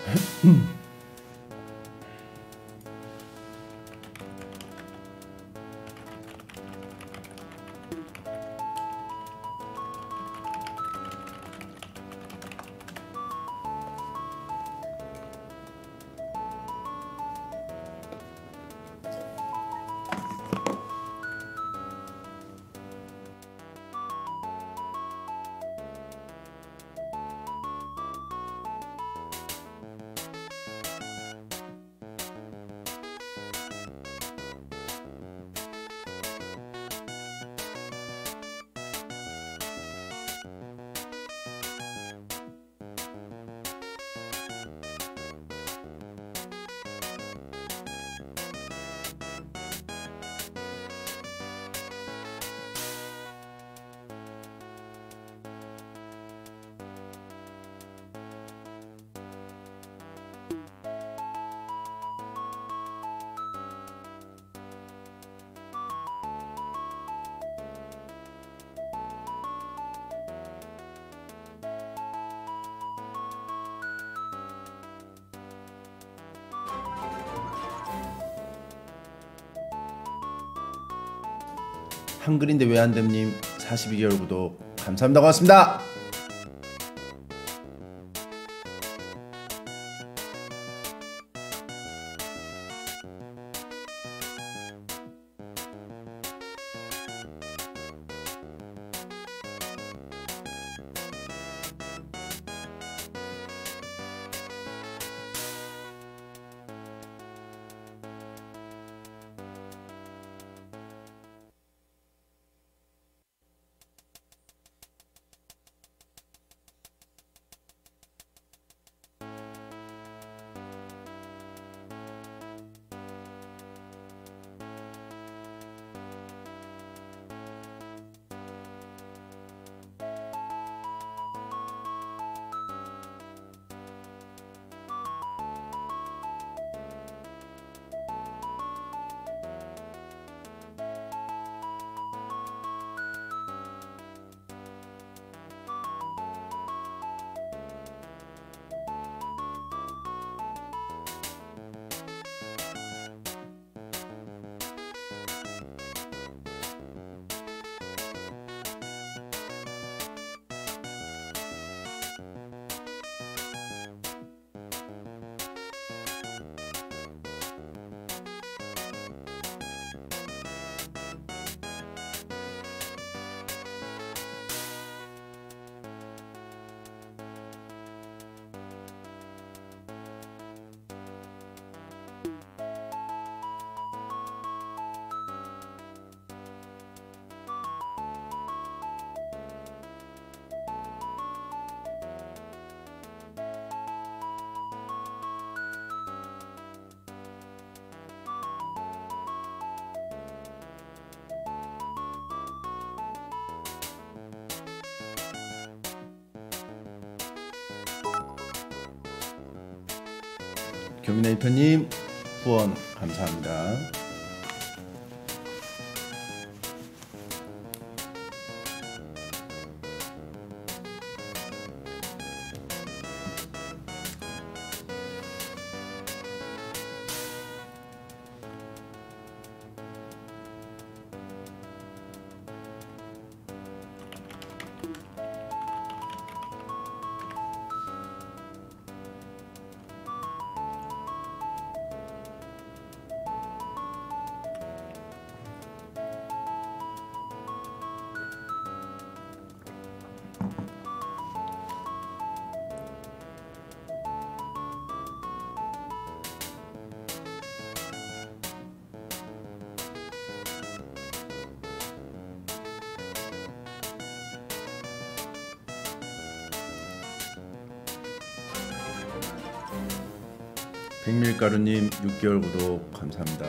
한글인데 왜 안됨님 42개월 구독 감사합니다. 고맙습니다. 교민의 1편님 후원 감사합니다. 백밀가루님 6개월 구독 감사합니다.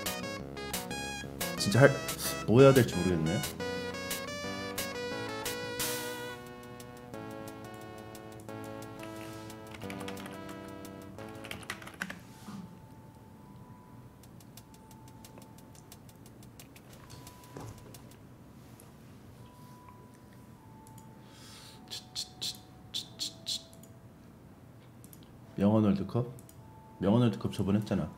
진짜 뭐 해야 될지 모르겠네. 명언 월드컵? 명언 월드컵 저번에 했잖아.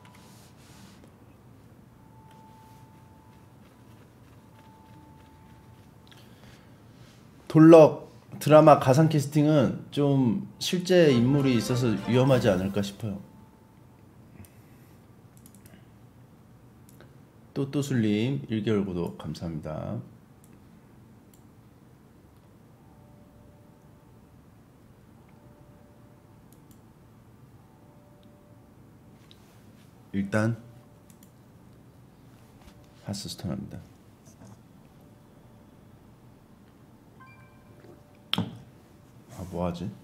돌럭 드라마 가상 캐스팅은 좀 실제 인물이 있어서 위험하지 않을까 싶어요. 또또술님 1개월 구독 감사합니다. 일단 하스스톤 합니다. 뭐하지?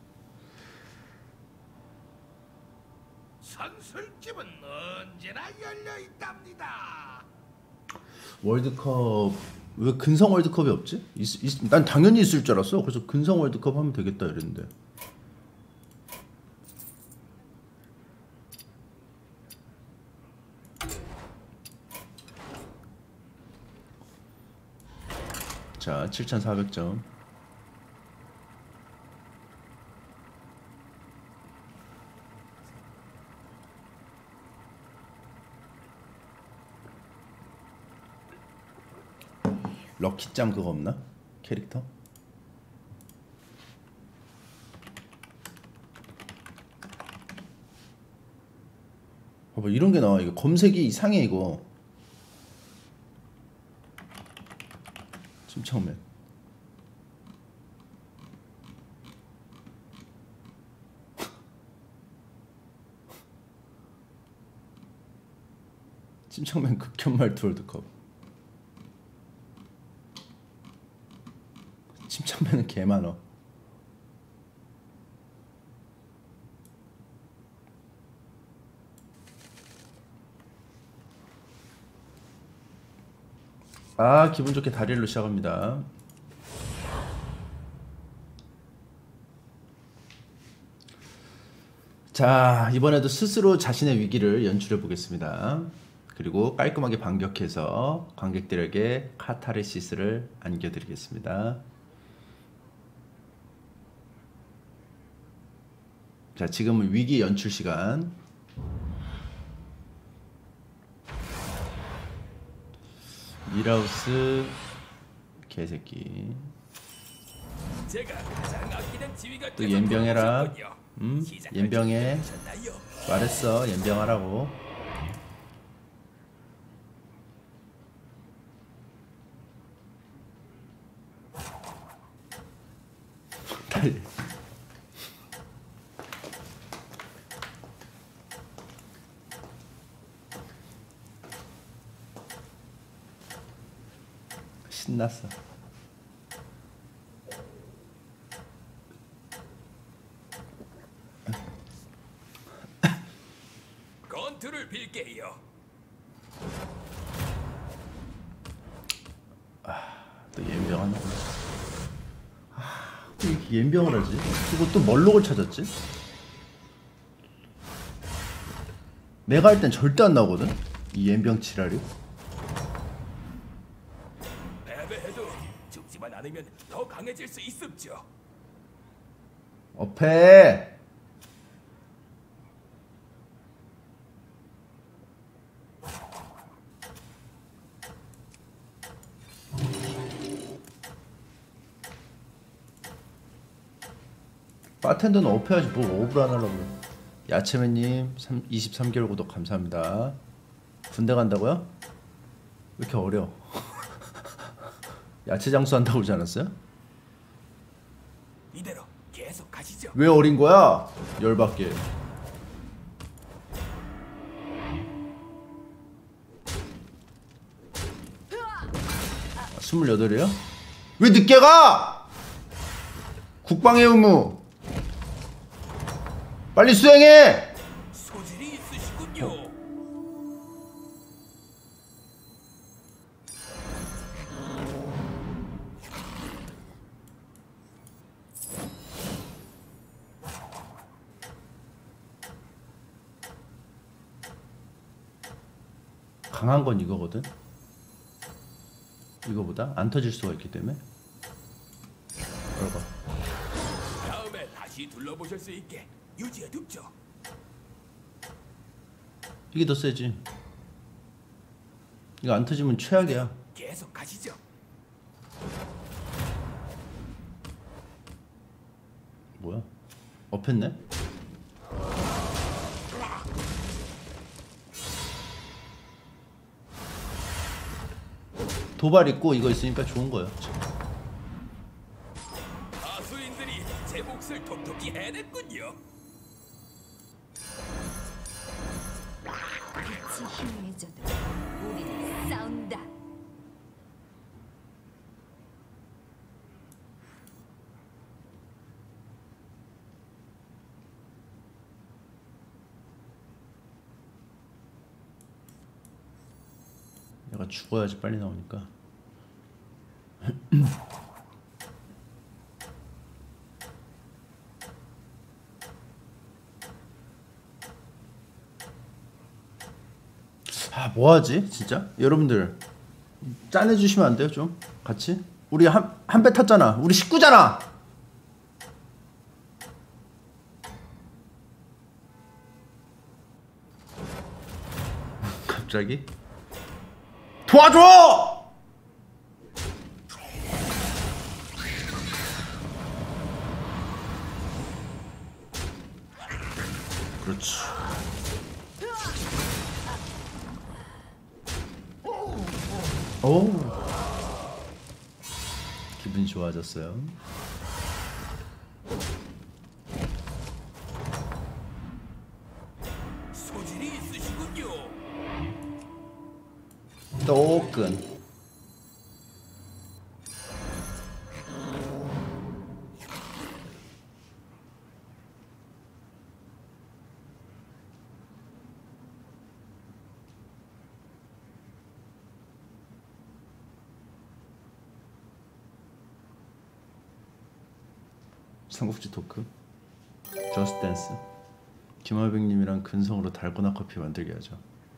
선술집은 언제나 열려 있답니다. 월드컵 왜 근성 월드컵이 없지? 난 당연히 있을 줄 알았어. 그래서 근성 월드컵 하면 되겠다 이랬는데. 자, 7,400점. 럭키짱 그거 없나? 캐릭터? 봐봐 이런 게 나와. 이거 검색이 이상해 이거. 침착맨. 침착맨 극혐말투 월드컵. 침착맨은 개 많어. 아 기분 좋게 다리엘로 시작합니다. 자 이번에도 스스로 자신의 위기를 연출해 보겠습니다. 그리고 깔끔하게 반격해서 관객들에게 카타르시스를 안겨드리겠습니다. 자 지금은 위기 연출 시간. 미라우스 개새끼. 또 연병해라. 연병해. 말했어 연병하라고. 달리. 신났어. 건투를 빌게요. 또 연병하나? 왜 이렇게 연병을 하지? 그리고 또 멀록을 찾았지? 내가 할 땐 절대 안 나오거든? 이 연병 지랄이. 패배해도 죽지만 않으면 더 강해질 수 있습죠. 어패. 바텐더는 어패야지 뭘 어브를 안 하려고 그래. 야채맨님 23개월 구독 감사합니다. 군대 간다고요? 왜 이렇게 어려? 야채 장수 한다고 그러지 않았어요? 이대로 계속 가시죠. 왜 어린 거야? 열받게. 아, 28이에요? 왜 늦게 가? 국방의 의무 빨리 수행해! 소질이 있으시군요. 강한 건 이거거든? 이거보다 안 터질 수가 있기 때문에. 그러봐. 다음에 다시 둘러보실 수 있게 유지해 둡죠. 이게 더 세지. 이거 안 터지면 최악이야. 계속 가시죠. 뭐야? 업했네? 도발 있고 이거 있으니까 좋은 거예요. 하수인들이 제 몫을 톡톡히 해냈군요. 빛이 희미해져도 우리는 싸운다. 얘가 죽어야지 빨리 나오니까. 아, 뭐하지 진짜? 여러분들 짠해주시면 안 돼요 좀? 같이? 우리 한 배 탔잖아. 우리 식구잖아. 갑자기? 도와줘! 그렇지. 오, 기분이 좋아졌어요. 소질이 있으시군요. 또끈. 삼국지 토크. 저스트 댄스. 김하백님이랑 근성으로 달고나 커피 만들게 하죠.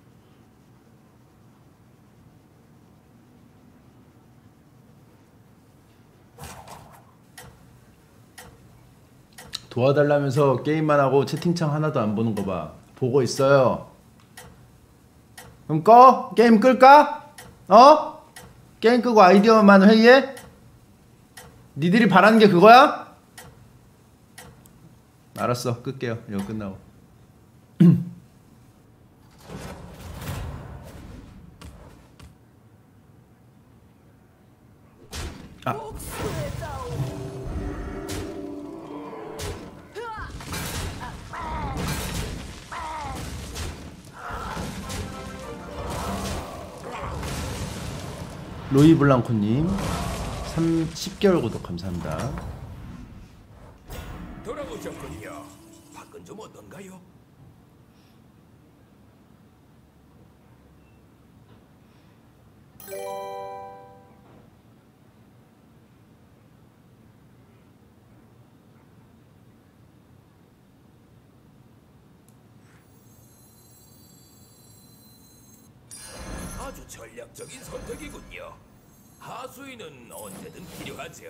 도와달라면서 게임만 하고 채팅창 하나도 안 보는 거 봐. 보고 있어요. 그럼 꺼? 게임 끌까? 어? 게임 끄고 아이디어만 회의해? 니들이 바라는 게 그거야? 알았어, 끌게요. 이거 끝나고. 아. 로이블랑코님 10개월 구독 감사합니다. 돌아오셨군요. 밖은 좀 어떤가요? 아주 전략적인 선택이군요. 하수인은 언제든 필요하죠.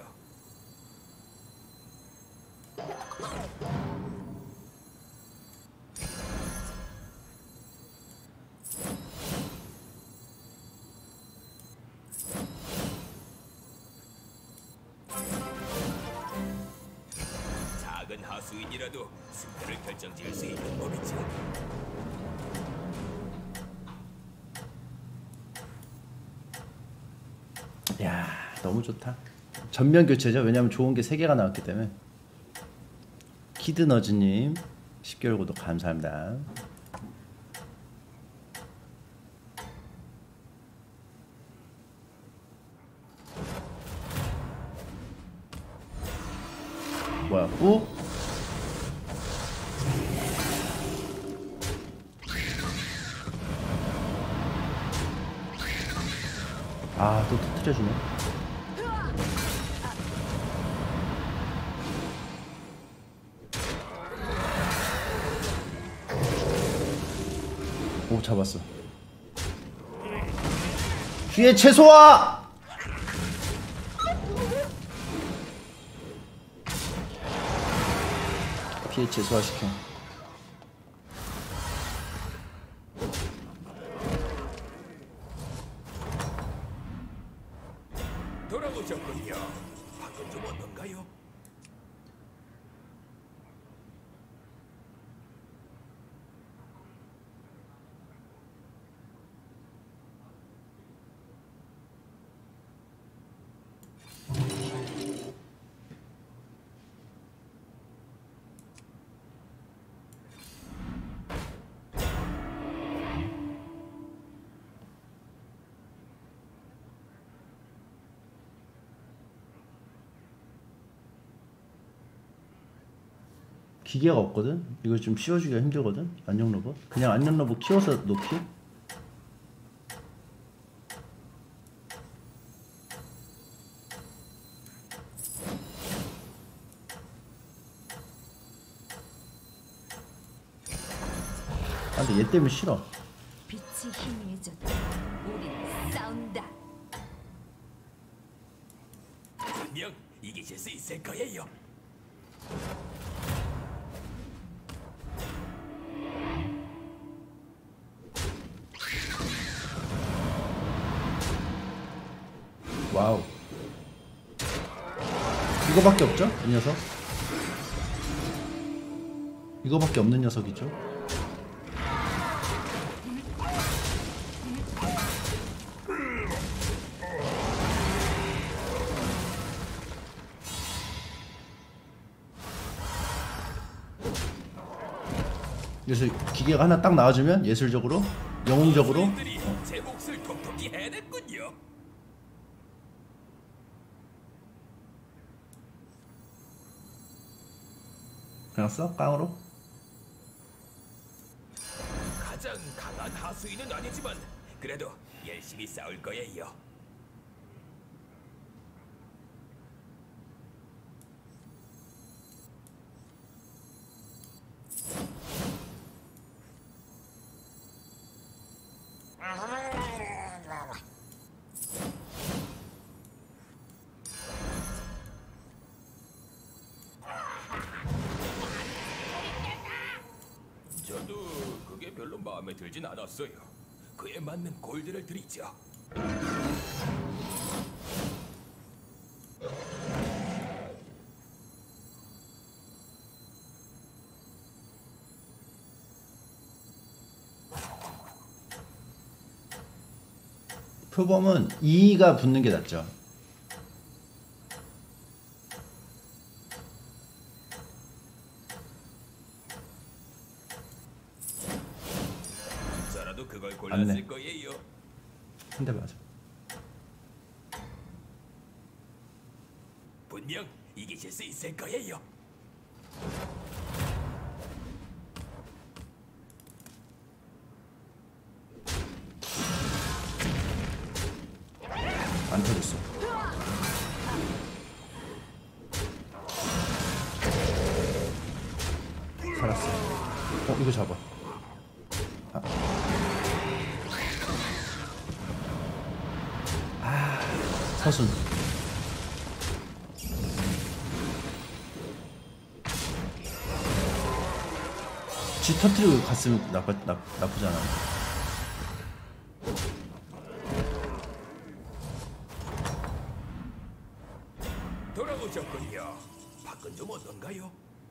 작은 하수인이라도 승패를 결정지을 수 있는 법이죠. 야, 너무 좋다. 전면 교체죠. 왜냐면 좋은 게 3개가 나왔기 때문에. 키드너즈님 10개월 구독 감사합니다. 뭐야? 우? 아, 또 터뜨려주네. 오, 잡았어. 뒤에 채소와! 피해 최소화시켜. 기계가 없거든. 이거 좀 씌워주기가 힘들거든. 안녕 로봇. 그냥 안녕 로봇 키워서 놓기. 아 근데 얘 때문에 싫어. 빛이 희미해져도 우리는 싸운다. 분명 이기실 수 있을 거예요. 와우. 이거밖에 없죠? 이 녀석. 이거밖에 없는 녀석이죠. 그래서 기계가 하나 딱 나와주면 예술적으로, 영웅적으로 주인들이 제 몫을 톡톡히 해냈군요. 그냥 써? 깡으로? 가장 강한 하수인은 아니지만 그래도 열심히 싸울 거예요. 저도 그게 별로 마음에 들진 않았어요. 그에 맞는 골드를 드리죠. 표범은 2가 붙는 게 낫죠. 저라도 그걸 안 골랐을 내. 거예요. 한 대 맞아. 분명 이기실 수 있을 거예요. 안 터졌어. 살았어. 이거 잡아. 서순. 쥐 터트리고 갔으면 나쁘지 않아. 돌아오셨군요. 밖은 좀 어떤가요?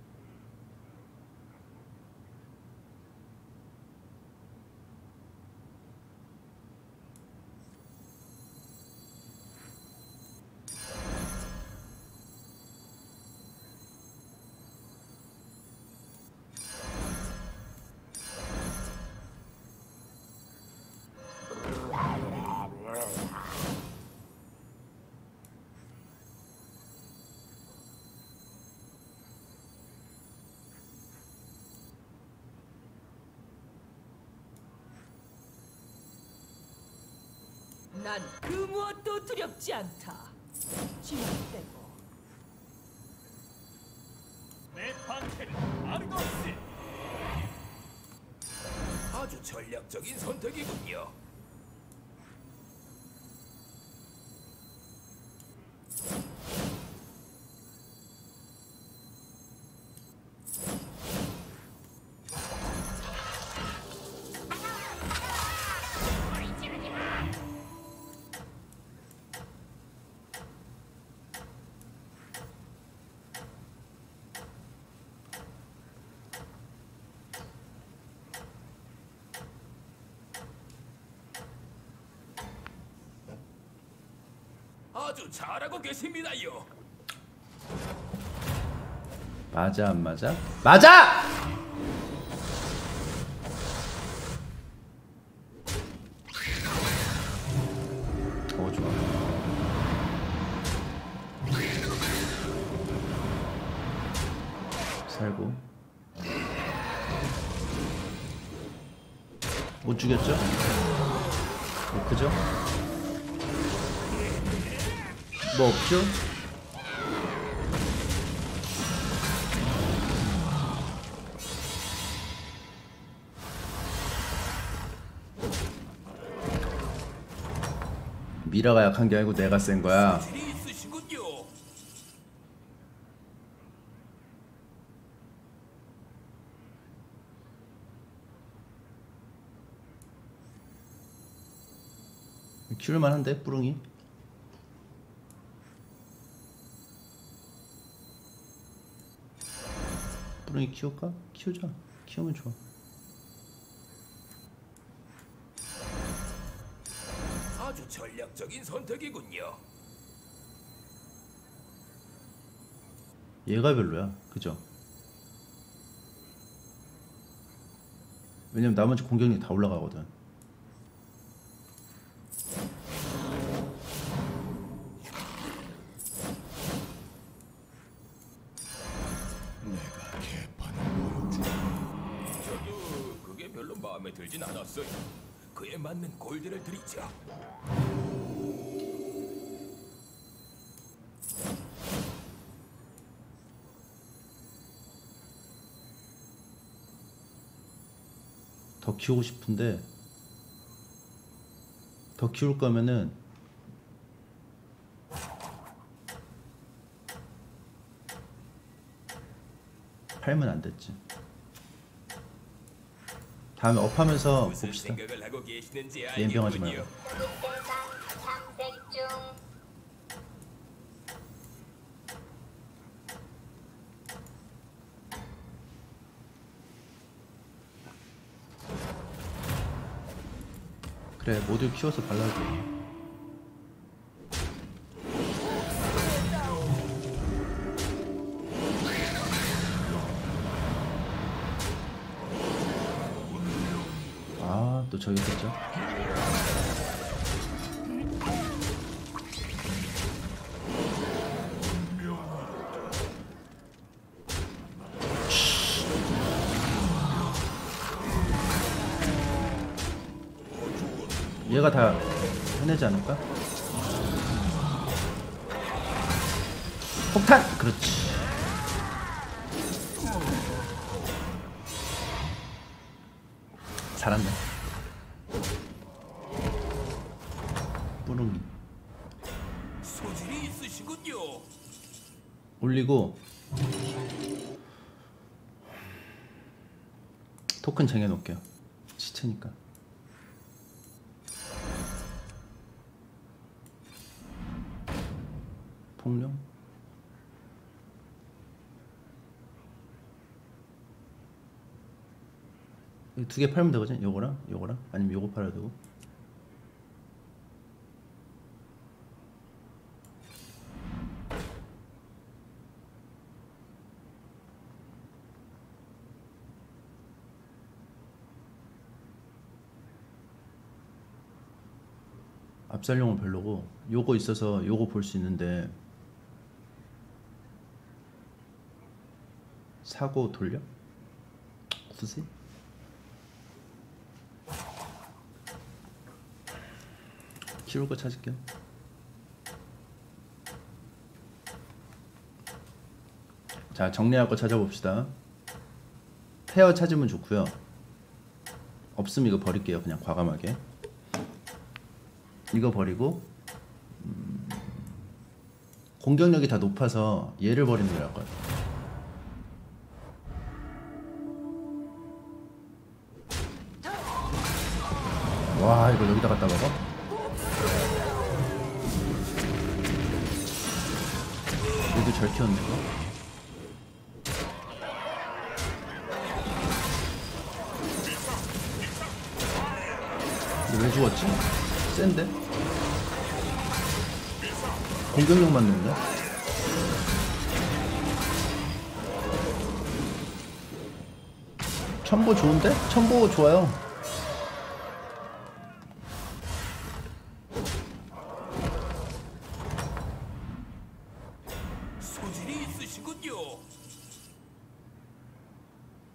난 그 무엇도 두렵지 않다. 지만 빼고. 내 방패는 아르거스. 아주 전략적인 선택이군요. 아주 잘하고 계십니다요. 맞아 안 맞아? 맞아! 좋아. 살고 못 죽였죠? 그죠? 뭐 없죠? 미라가 약한 게 아니고 내가 센 거야. 소질이 있으시군요. 키울만한데 뿌릉이. 뿌릉이 키울까? 키우자. 키우면 좋아. 아주 전략적인 선택이군요. 얘가 별로야. 그죠? 왜냐면 나머지 공격력이 다 올라가거든. 저도 그게 별로 마음에 들진 않았어요. 그에 맞는 골드를 드리죠. 더 키우고 싶은데 더 키울 거면은 팔면 안 됐지. 다음에 업하면서 무슨 봅시다. 생각을 하고 계시는지 연병하지 알겠군요. 그래, 모두 키워서 발라도 돼. 아, 또 저기 있었죠? 얘가 다 해내지 않을까? 폭탄! 그렇지. 잘한다. 뿌릉이 소질이 있으시군요. 올리고 토큰 쟁여놓을게요. 시체니까. 폭룡? 두 개 팔면 되거든? 요거랑 요거랑? 아니면 요거 팔아도 되고. 압살용은 별로고 요거 있어서 요거 볼 수 있는데 사고 돌려? 굳이? 키울 거 찾을게요. 자, 정리할 거 찾아봅시다. 페어 찾으면 좋고요. 없으면 이거 버릴게요. 그냥 과감하게 이거 버리고 공격력이 다 높아서 얘를 버리는 게 나을 것 같아요. 와, 이거 여기다 갖다 박아? 얘도 잘 키웠네 이거. 왜 죽었지? 센데? 공격력만 넣네? 첨보 좋은데? 첨보 좋아요. 소질이 있으시군요.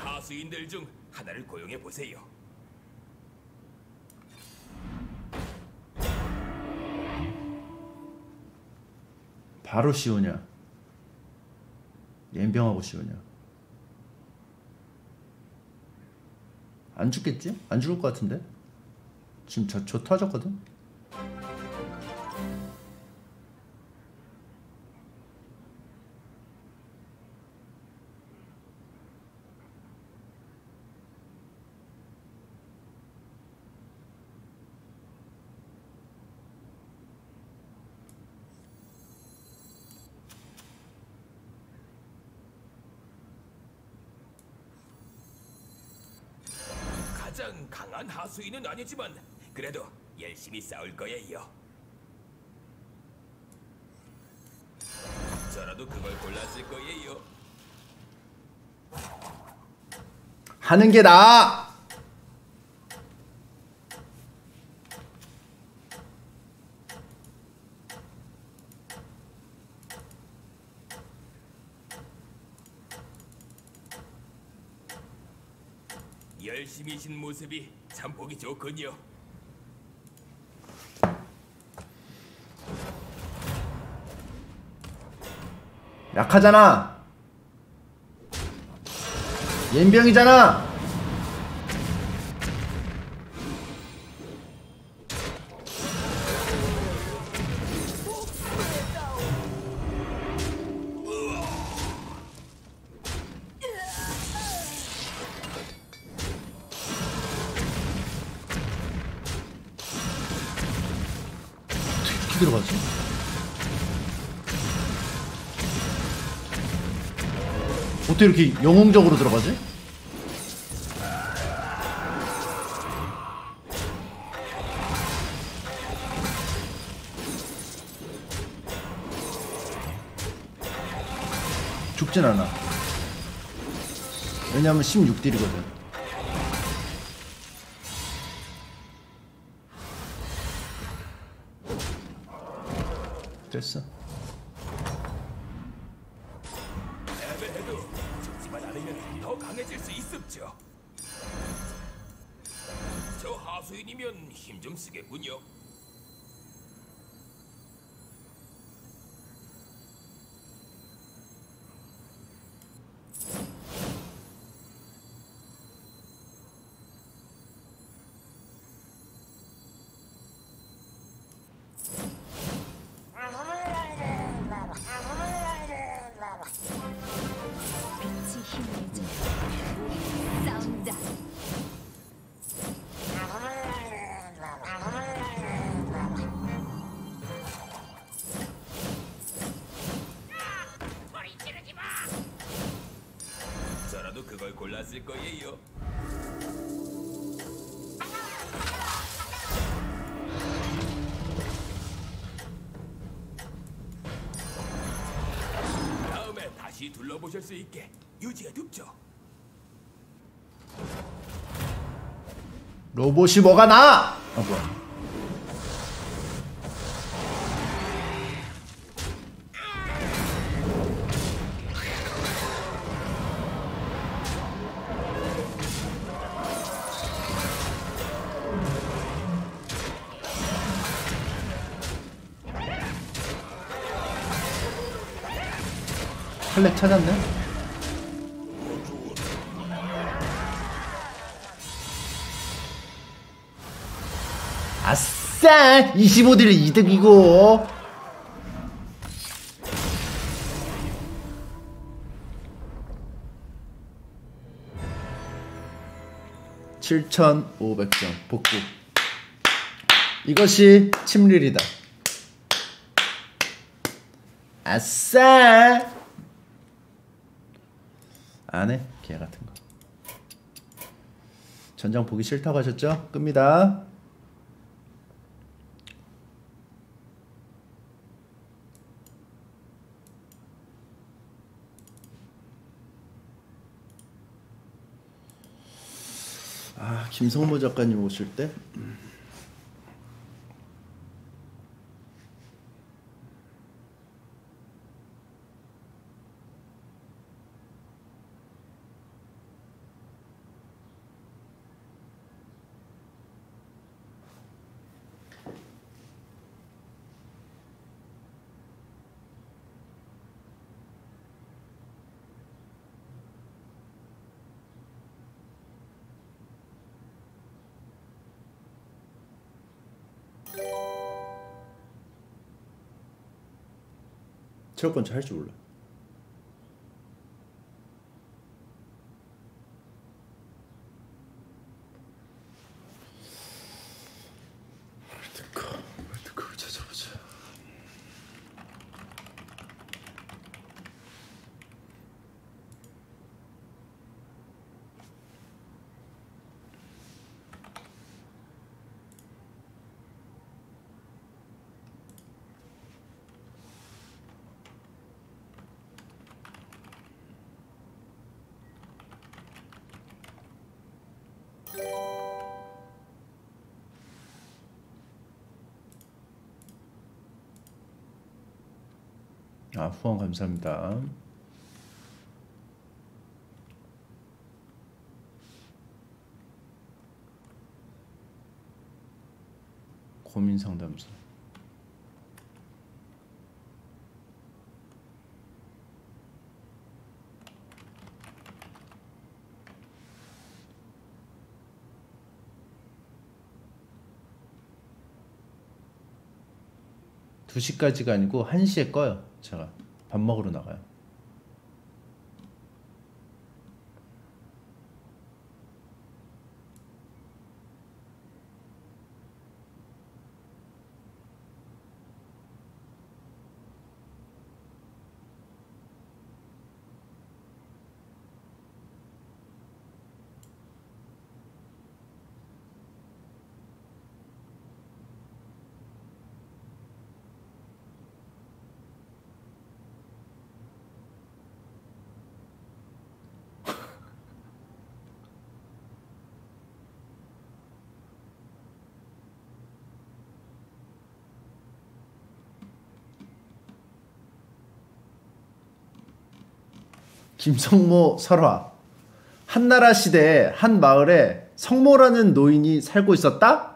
하수인들 중 하나를 고용해 보세요. 바로 씌우냐? 연병하고 씌우냐? 안 죽겠지? 안 죽을 것 같은데? 지금 저 터졌거든? 가장 강한 하수인은 아니지만 그래도 열심히 싸울 거예요. 저라도 그걸 골랐을 거예요. 하는 게 나아! 열심히신 모습이 참 보기 좋군요. 약하잖아. 옌병이잖아. 어떻게 들어가지? 어떻게 이렇게 영웅적으로 들어가지? 죽진 않아. 왜냐면 16딜이거든. 됐어. 애매해도 죽지만 않으면 더 강해질 수 있었죠. 저 하수인이면 힘 좀 쓰겠군요. 빛이 희미해졌다. 우리는 싸운다. 저라도 그걸 골랐을 거예요. 다음에 다시 둘러보실 수 있게 유지해둡죠. 로봇이 뭐가 나? 아 뭐야? 플렉 찾았네? 아싸! 25딜 이득이고. (7,500점) 복구. 이것이 침릴이다. 아싸! 안해 개 같은 거. 전장 보기 싫다고 하셨죠? 끕니다. 아, 김성모 작가님 오실 때 체육관 할 줄 몰라. 월드컵 찾아보자. 아, 후원 감사합니다. 고민 상담소. 두 시까지가 아니고 1시에 꺼요. 제가 밥 먹으러 나가요. 김성모 설화. 한나라 시대에 한 마을에 성모라는 노인이 살고 있었다?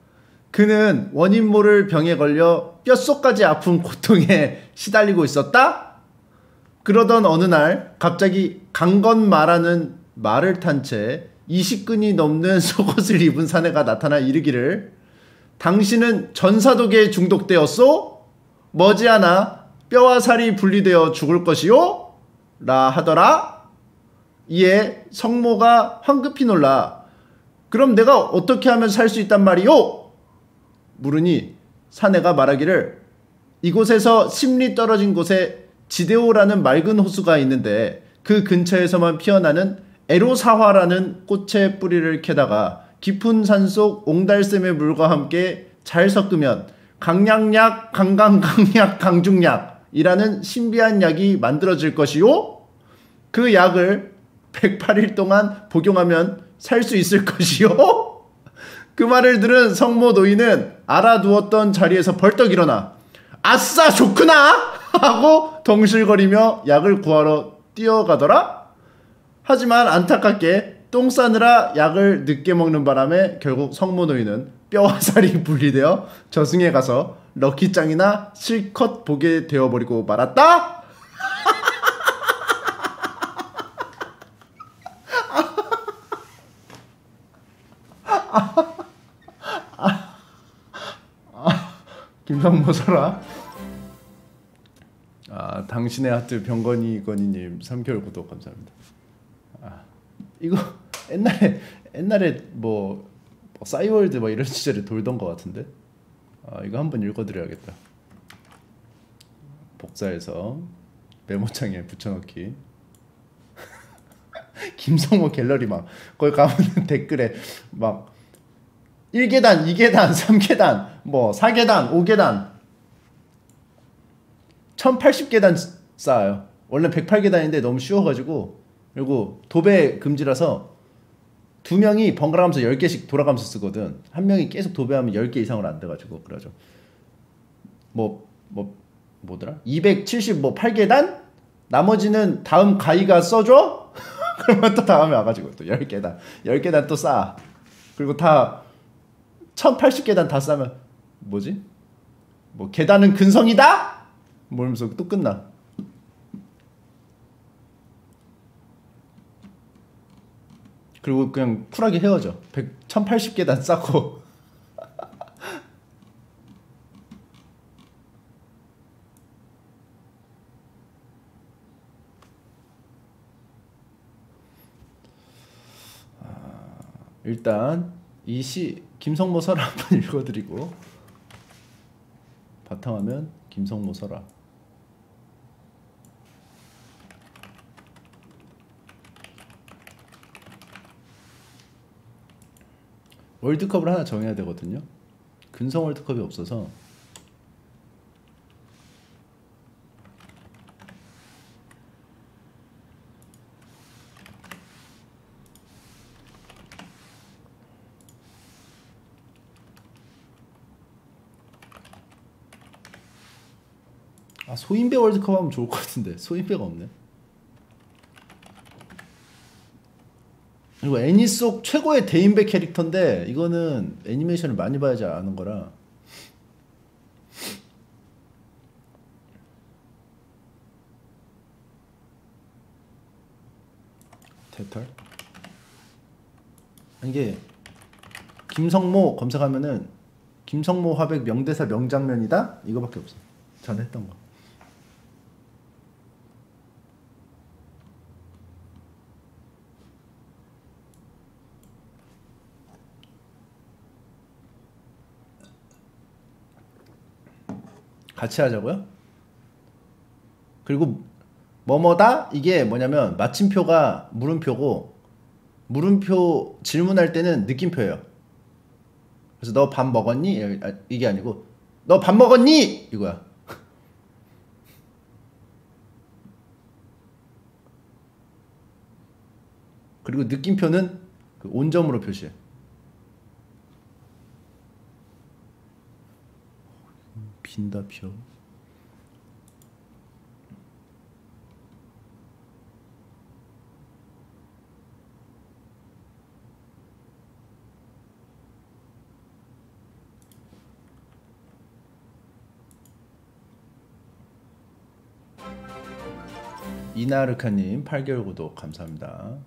그는 원인 모를 병에 걸려 뼛속까지 아픈 고통에 시달리고 있었다? 그러던 어느 날 갑자기 강건마라는 말을 탄 채 20근이 넘는 속옷을 입은 사내가 나타나 이르기를 당신은 전사독에 중독되었소? 머지않아 뼈와 살이 분리되어 죽을 것이요? 라 하더라. 이에 성모가 황급히 놀라 그럼 내가 어떻게 하면 살 수 있단 말이요? 물으니 사내가 말하기를 이곳에서 10리 떨어진 곳에 지데오라는 맑은 호수가 있는데 그 근처에서만 피어나는 에로사화라는 꽃의 뿌리를 캐다가 깊은 산속 옹달샘의 물과 함께 잘 섞으면 강량약, 강강강약, 강중약이라는 신비한 약이 만들어질 것이요? 그 약을 108일 동안 복용하면 살 수 있을 것이요? 그 말을 들은 성모 노인은 알아두었던 자리에서 벌떡 일어나 아싸 좋구나! 하고 덩실거리며 약을 구하러 뛰어가더라? 하지만 안타깝게 똥 싸느라 약을 늦게 먹는 바람에 결국 성모 노인은 뼈와 살이 분리되어 저승에 가서 럭키짱이나 실컷 보게 되어버리고 말았다? 김성모 설아. 아, 당신의 하트 병건이건이님 3개월 구독 감사합니다. 아, 이거 옛날에 뭐 싸이월드 뭐 이런 시절에 돌던 것 같은데. 아, 이거 한번 읽어드려야겠다. 복사해서 메모창에 붙여넣기. 김성모 갤러리 막 거기 가면 댓글에 막 1계단, 2계단, 3계단, 뭐 4계단, 5계단 1080계단 쌓아요. 원래 108계단인데 너무 쉬워가지고. 그리고 도배 금지라서 2명이 번갈아가면서 10개씩 돌아가면서 쓰거든. 한 명이 계속 도배하면 10개 이상으로 안 돼가지고. 그러죠. 뭐더라? 278계단? 나머지는 다음 가이가 써줘? 그러면 또 다음에 와가지고 또 10계단 또 쌓아. 그리고 다 1080계단 다 쌓으면 뭐지? 뭐 계단은 근성이다? 모르면서 또 끝나. 그리고 그냥 쿨하게 헤어져. 1080계단 쌓고. 일단 이 김성모 설화 한번 읽어드리고 바탕화면 김성모 설화. 월드컵을 하나 정해야 되거든요. 근성 월드컵이 없어서. 아, 소인배 월드컵 하면 좋을 것 같은데 소인배가 없네. 그리고 애니 속 최고의 대인배 캐릭터인데 이거는 애니메이션을 많이 봐야지 아는 거라. 대탈? 이게 김성모 검색하면은 김성모 화백 명대사 명장면이다? 이거밖에 없어. 전에 했던 거. 같이 하자고요? 그리고 뭐뭐다? 이게 뭐냐면 마침표가 물음표고 물음표 질문할 때는 느낌표예요. 그래서 너 밥 먹었니? 이게 아니고 너 밥 먹었니? 이거야. 그리고 느낌표는 그 온점으로 표시해. 빈다표. 이나르카님 8개월 구독 감사합니다.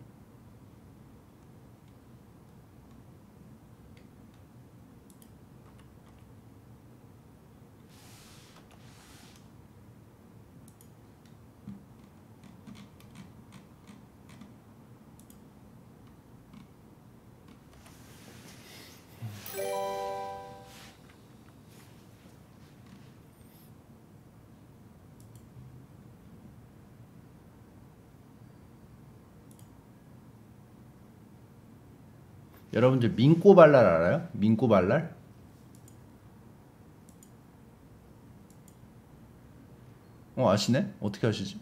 여러분들 민꼬발랄 알아요? 민꼬발랄? 아시네? 어떻게 아시지?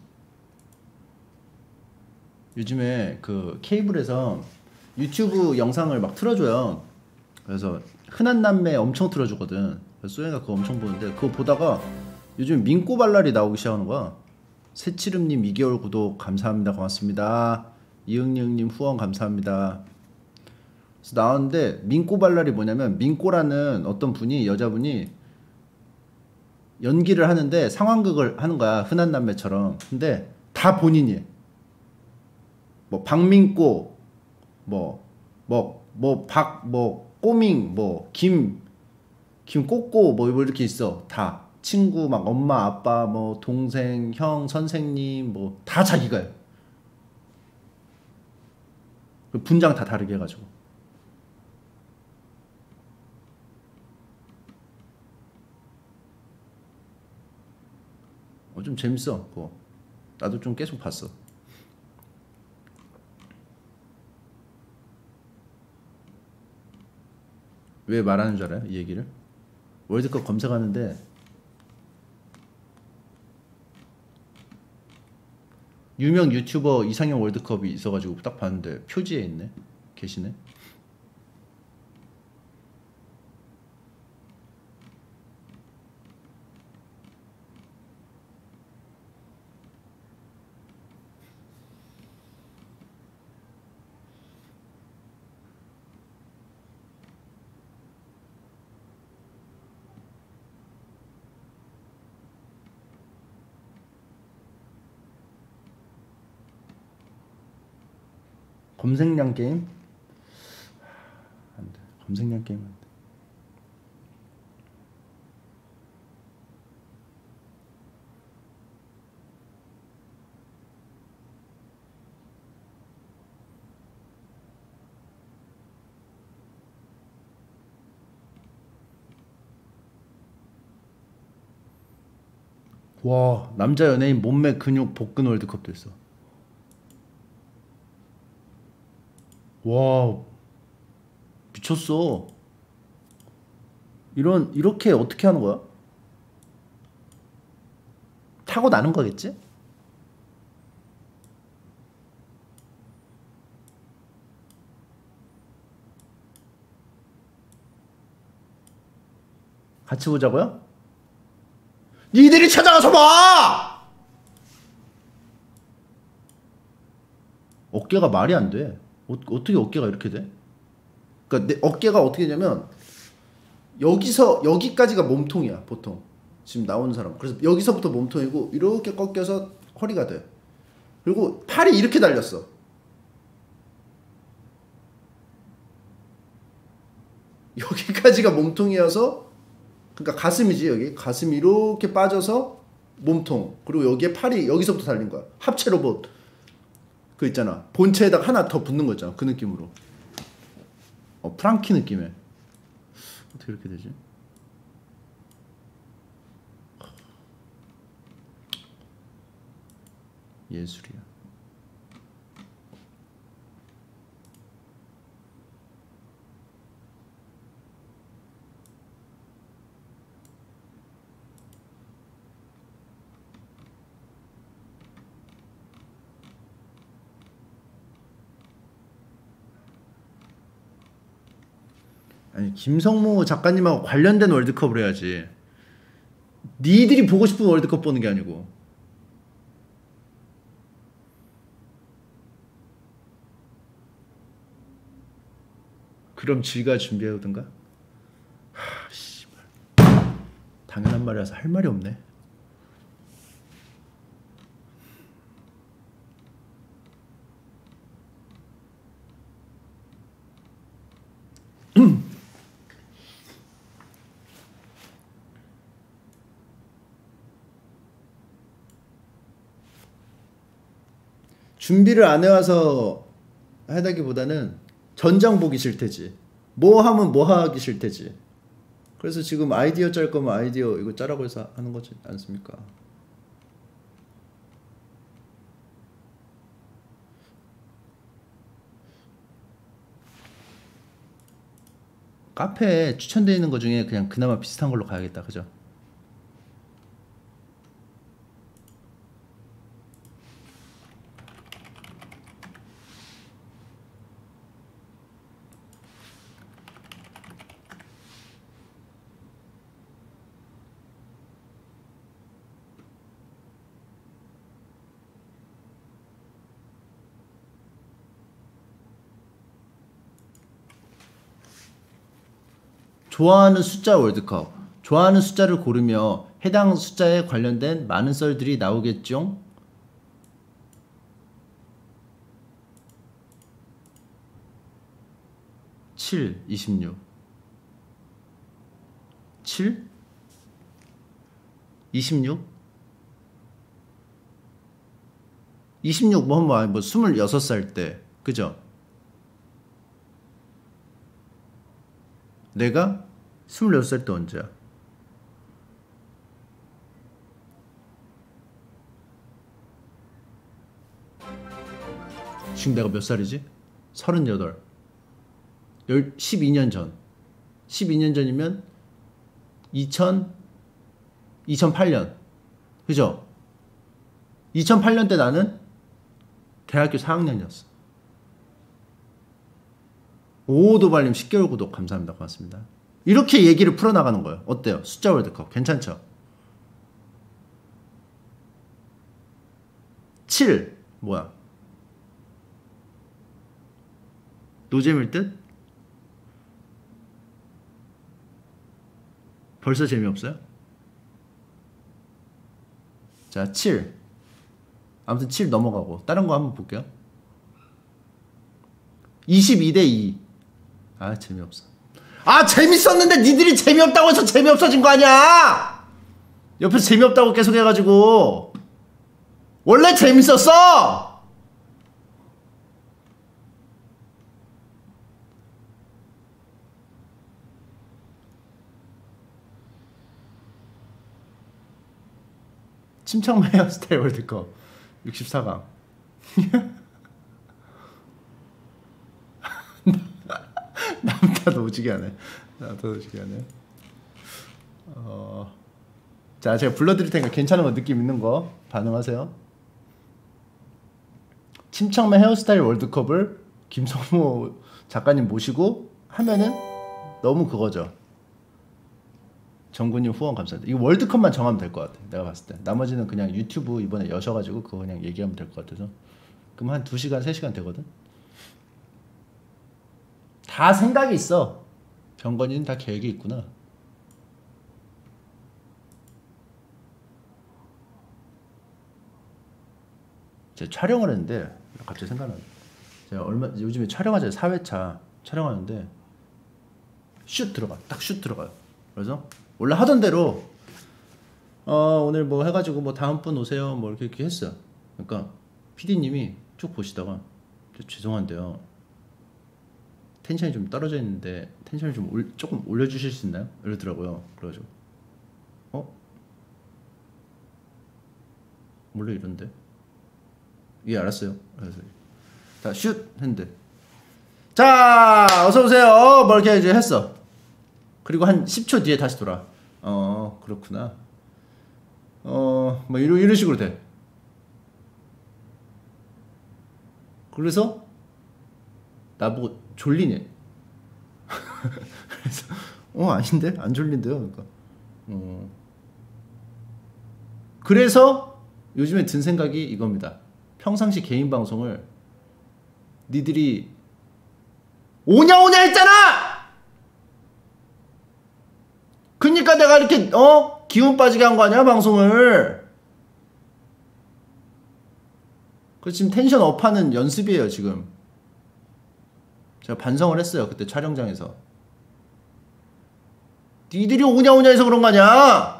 요즘에 그 케이블에서 유튜브 영상을 막 틀어줘요. 그래서 흔한 남매 엄청 틀어주거든. 그래서 소영이가 그거 엄청 보는데 그거 보다가 요즘 민꼬발랄이 나오기 시작하는 거야. 새치름님 2개월 구독 감사합니다. 고맙습니다. 이응이응님 후원 감사합니다. 그래서 나왔는데 민꼬발랄이 뭐냐면 민꼬라는 어떤 분이 여자분이 연기를 하는데 상황극을 하는 거야. 흔한 남매처럼. 근데 다 본인이 해. 뭐 박민꼬 꼬밍 김꼬꼬 뭐 이렇게 있어. 다 친구 막 엄마 아빠 뭐 동생 형 선생님 뭐 다 자기가 해. 분장 다 다르게 해가지고. 좀 재밌어 그거. 나도 좀 계속 봤어. 왜 말하는 줄 알아요? 이 얘기를? 월드컵 검색하는데 유명 유튜버 이상형 월드컵이 있어가지고 딱 봤는데 표지에 있네. 계시네. 검색량 게임? 안 돼. 검색량 게임 안 돼. 와, 남자 연예인 몸매 근육 복근 월드컵도 있어. 와, 미쳤어. 이렇게 어떻게 하는 거야? 타고 나는 거겠지? 같이 보자고요? 니들이 찾아가서 봐! 어깨가 말이 안 돼. 어떻게 어깨가 이렇게 돼? 그러니까 내 어깨가 어떻게 되냐면 여기서 여기까지가 몸통이야 보통 지금 나오는 사람. 그래서 여기서부터 몸통이고 이렇게 꺾여서 허리가 돼. 그리고 팔이 이렇게 달렸어. 여기까지가 몸통이어서 그러니까 가슴이지. 여기 가슴이 이렇게 빠져서 몸통. 그리고 여기에 팔이 여기서부터 달린 거야. 합체 로봇 그 있잖아. 본체에다가 하나 더 붙는 거 있잖아. 그 느낌으로. 프랑키 느낌에. 어떻게 이렇게 되지? 예술이야. 아니 김성모 작가님하고 관련된 월드컵을 해야지. 니들이 보고 싶은 월드컵 보는 게 아니고. 그럼 지가 준비해오든가? 하, 씨발. 당연한 말이라서 할 말이 없네. 준비를 안 해와서 하다기보다는 전장 보기 싫대지. 뭐 하면 뭐 하기 싫대지. 그래서 지금 아이디어 짤 거면 아이디어 이거 짜라고 해서 하는 거지 않습니까? 카페에 추천되어 있는 거 중에 그냥 그나마 비슷한 걸로 가야겠다. 그죠? 좋아하는 숫자 월드컵. 좋아하는 숫자를 고르며 해당 숫자에 관련된 많은 썰들이 나오겠죠? (7) 26 7? 26? 26 뭐 26살 때 그죠? 내가 26살 때 언제야? 지금 내가 몇 살이지? 38 12년 전 12년 전이면 2008년 그죠? 2008년 때 나는 대학교 4학년이었어. 오도발님 10개월 구독 감사합니다. 고맙습니다. 이렇게 얘기를 풀어나가는 거예요. 어때요? 숫자 월드컵 괜찮죠? 7 뭐야? 노잼일 듯? 벌써 재미없어요? 자 7 아무튼 7 넘어가고 다른 거 한번 볼게요. 22대 2 아 재미없어. 아 재밌었는데 니들이 재미없다고 해서 재미없어진 거 아니야. 옆에서 재미없다고 계속 해가지고 원래 재밌었어. 침착맨 헤어스타일 월드컵 64강. 남자도 오지게 하네. 남자도 오지게 하네. 자, 제가 불러드릴 테니까 괜찮은 거, 느낌 있는 거 반응하세요. 침착맨 헤어스타일 월드컵을 김성모 작가님 모시고 하면은 너무 그거죠. 정구님 후원 감사합니다. 이거 월드컵만 정하면 될 것 같아. 내가 봤을 때. 나머지는 그냥 유튜브 이번에 여셔가지고 그거 그냥 얘기하면 될 것 같아서. 그럼 한 2시간, 3시간 되거든. 다 생각이 있어. 병건이는 다 계획이 있구나. 제가 촬영을 했는데 갑자기 생각나네. 제가 요즘에 촬영하잖아요. 4회차 촬영하는데 슛 들어가. 딱 슛 들어가요. 그래서 원래 하던 대로 오늘 뭐 해가지고 뭐 다음 분 오세요 뭐 이렇게 했어요. 그러니까 PD님이 쭉 보시다가 죄송한데요, 텐션이 좀 떨어져 있는데 텐션을 좀 조금 올려주실 수 있나요? 이러더라고요. 그래가지고 원래 이런데? 예, 알았어요. 그래서 자, 슛 했는데 자, 어서오세요 뭐 이렇게 이제 했어. 그리고 한 10초 뒤에 다시 돌아. 그렇구나. 뭐 이런 식으로 돼. 그래서 나보고 졸리네. 그래서 아닌데? 안 졸린데요? 그러니까 그래서 요즘에 든 생각이 이겁니다. 평상시 개인 방송을 니들이 오냐 했잖아! 그니까 내가 이렇게 기운 빠지게 한 거 아니야 방송을. 그래서 지금 텐션 업하는 연습이에요 지금. 제가 반성을 했어요 그때 촬영장에서. 니들이 오냐 해서 그런 거 아니야.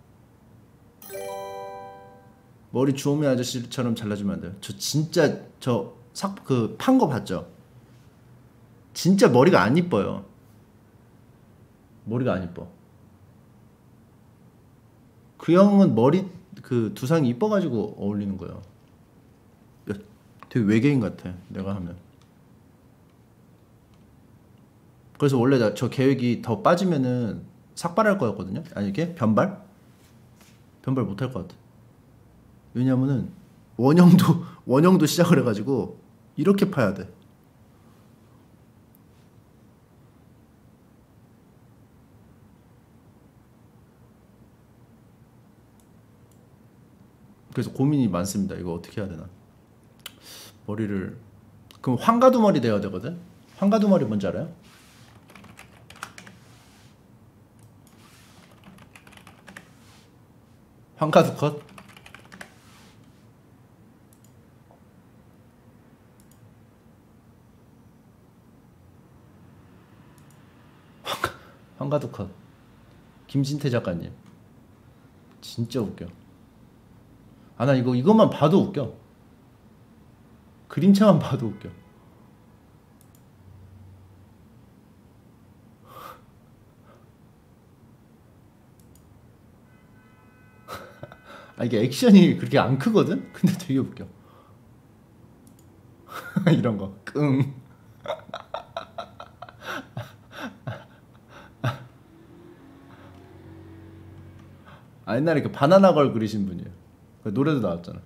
머리 주호미 아저씨처럼 잘라주면 안 돼요? 저 진짜 판 거 봤죠? 진짜 머리가 안 이뻐요. 머리가 안 이뻐. 그 형은 머리 그 두상이 이뻐가지고 어울리는 거예요. 야, 되게 외계인 같아 내가 하면. 그래서 원래 저 계획이 더 빠지면은 삭발할 거였거든요. 아니 이게 변발 못할 것 같아. 왜냐면은 원형도 시작을 해가지고 이렇게 파야 돼. 그래서 고민이 많습니다. 이거 어떻게 해야 되나. 머리를 그럼 황가두 머리 돼야 되거든. 황가두 머리 뭔지 알아요? 황가두 컷? 황가두 컷. 김진태 작가님 진짜 웃겨. 나 이것만 봐도 웃겨. 그림체만 봐도 웃겨. 이게 액션이 그렇게 안 크거든? 근데 되게 웃겨. 이런 거. 끙. 옛날에 그 바나나 걸 그리신 분이에요. 노래도 나왔잖아.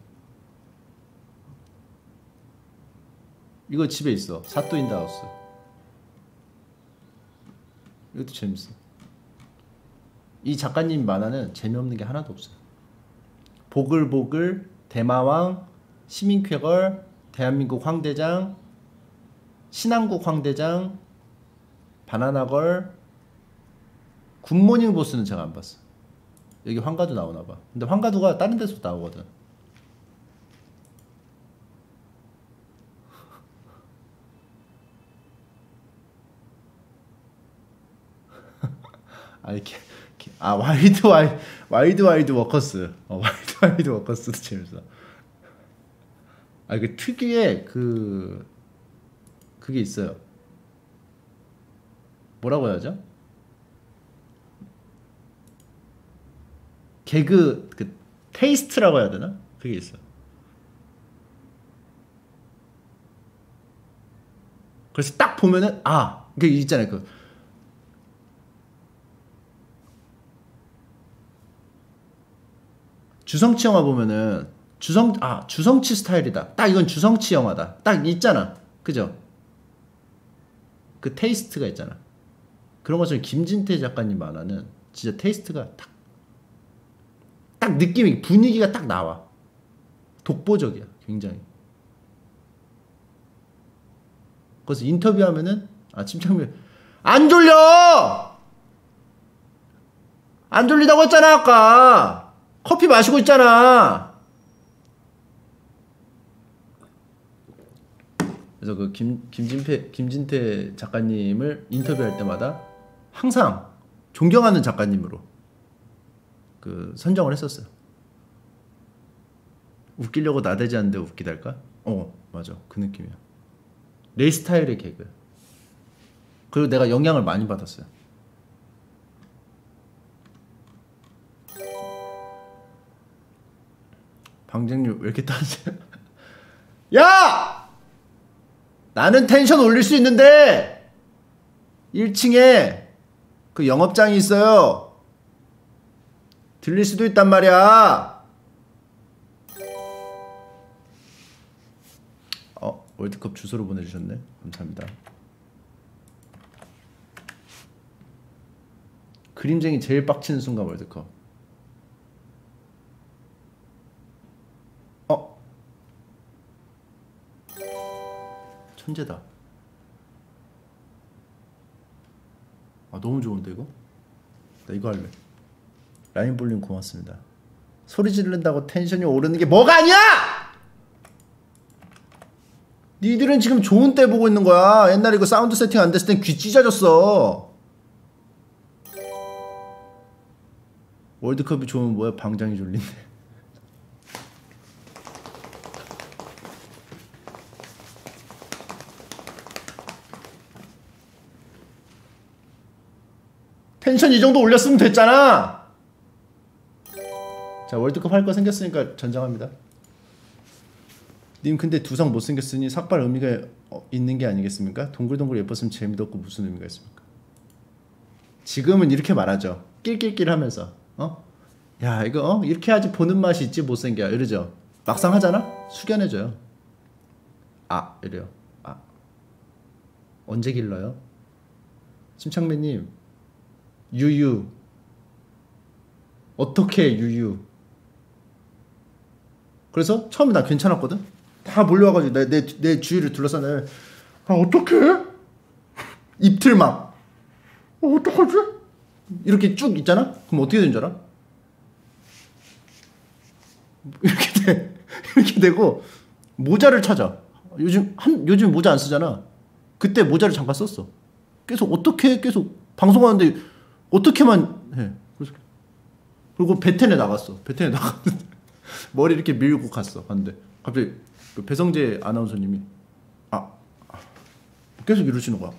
이거 집에 있어. 사또 인 더 하우스. 이것도 재밌어. 이 작가님 만화는 재미없는 게 하나도 없어요. 보글보글, 대마왕, 시민쾌걸, 대한민국 황대장, 신한국 황대장, 바나나걸, 굿모닝 보스는 제가 안 봤어. 여기 황가두 나오나봐. 근데 황가두가 다른 데서도 나오거든. 와이드 워커스. 와이드 워커스도 재밌어. 그 특유의 그게 있어요. 뭐라고 해야죠? 개그 테이스트라고 해야 되나? 그게 있어. 그래서 딱 보면은 그게 있잖아요. 그 주성치 영화 보면은 주성치 스타일이다. 딱 이건 주성치 영화다. 딱 있잖아. 그죠? 그 테이스트가 있잖아. 그런 것처럼 김진태 작가님 만화는 진짜 테이스트가 딱 느낌이 분위기가 딱 나와. 독보적이야. 굉장히. 그래서 인터뷰하면은 침착맨 안 졸려! 안 졸리다고 했잖아 아까. 커피 마시고 있잖아. 그래서 그 김진태 작가님을 인터뷰할 때마다 항상 존경하는 작가님으로 그 선정을 했었어요. 웃기려고 나대지 않는데 웃기달까? 맞아. 그 느낌이야. 레이 스타일의 개그. 그리고 내가 영향을 많이 받았어요. 방쟁류 왜 이렇게 따지냐? 야! 나는 텐션 올릴 수 있는데 1층에 그 영업장이 있어요. 들릴 수도 있단 말이야. 월드컵 주소로 보내주셨네. 감사합니다. 그림쟁이 제일 빡치는 순간 월드컵. 천재다. 너무 좋은데 이거? 나 이거 할래. 라인볼링 고맙습니다. 소리 지른다고 텐션이 오르는 게 뭐가 아니야! 니들은 지금 좋은 때 보고 있는 거야. 옛날에 이거 사운드 세팅 안 됐을 땐 귀 찢어졌어. 월드컵이 좋으면 뭐야? 방장이 졸린데. 텐션 이 정도 올렸으면 됐잖아. 자, 월드컵 할 거 생겼으니까 전장합니다. 님 근데 두상 못생겼으니 삭발 의미가 있는 게 아니겠습니까? 동글동글 예뻤으면 재미도 없고 무슨 의미가 있습니까? 지금은 이렇게 말하죠. 낄낄낄 하면서 야 이거 이렇게 하지 보는 맛이 있지 못생겨 이러죠. 막상 하잖아? 숙연해져요. 이래요. 언제 길러요? 침착맨님 유유 어떻게 유유. 그래서 처음에 나 괜찮았거든. 다 몰려와가지고 내 주위를 둘러싸네. 어떡해? 입틀 막 어떡하지? 이렇게 쭉 있잖아? 그럼 어떻게 되는 줄 알아? 이렇게 되고 모자를 찾아. 요즘 모자 안 쓰잖아. 그때 모자를 잠깐 썼어. 계속 계속 방송하는데 어떻게만 해. 그리고 베텐에 나갔어. 베텐에 나갔는데 머리 이렇게 밀고 갔어. 근데 갑자기 그 배성재 아나운서님이 계속 이러시는 거야.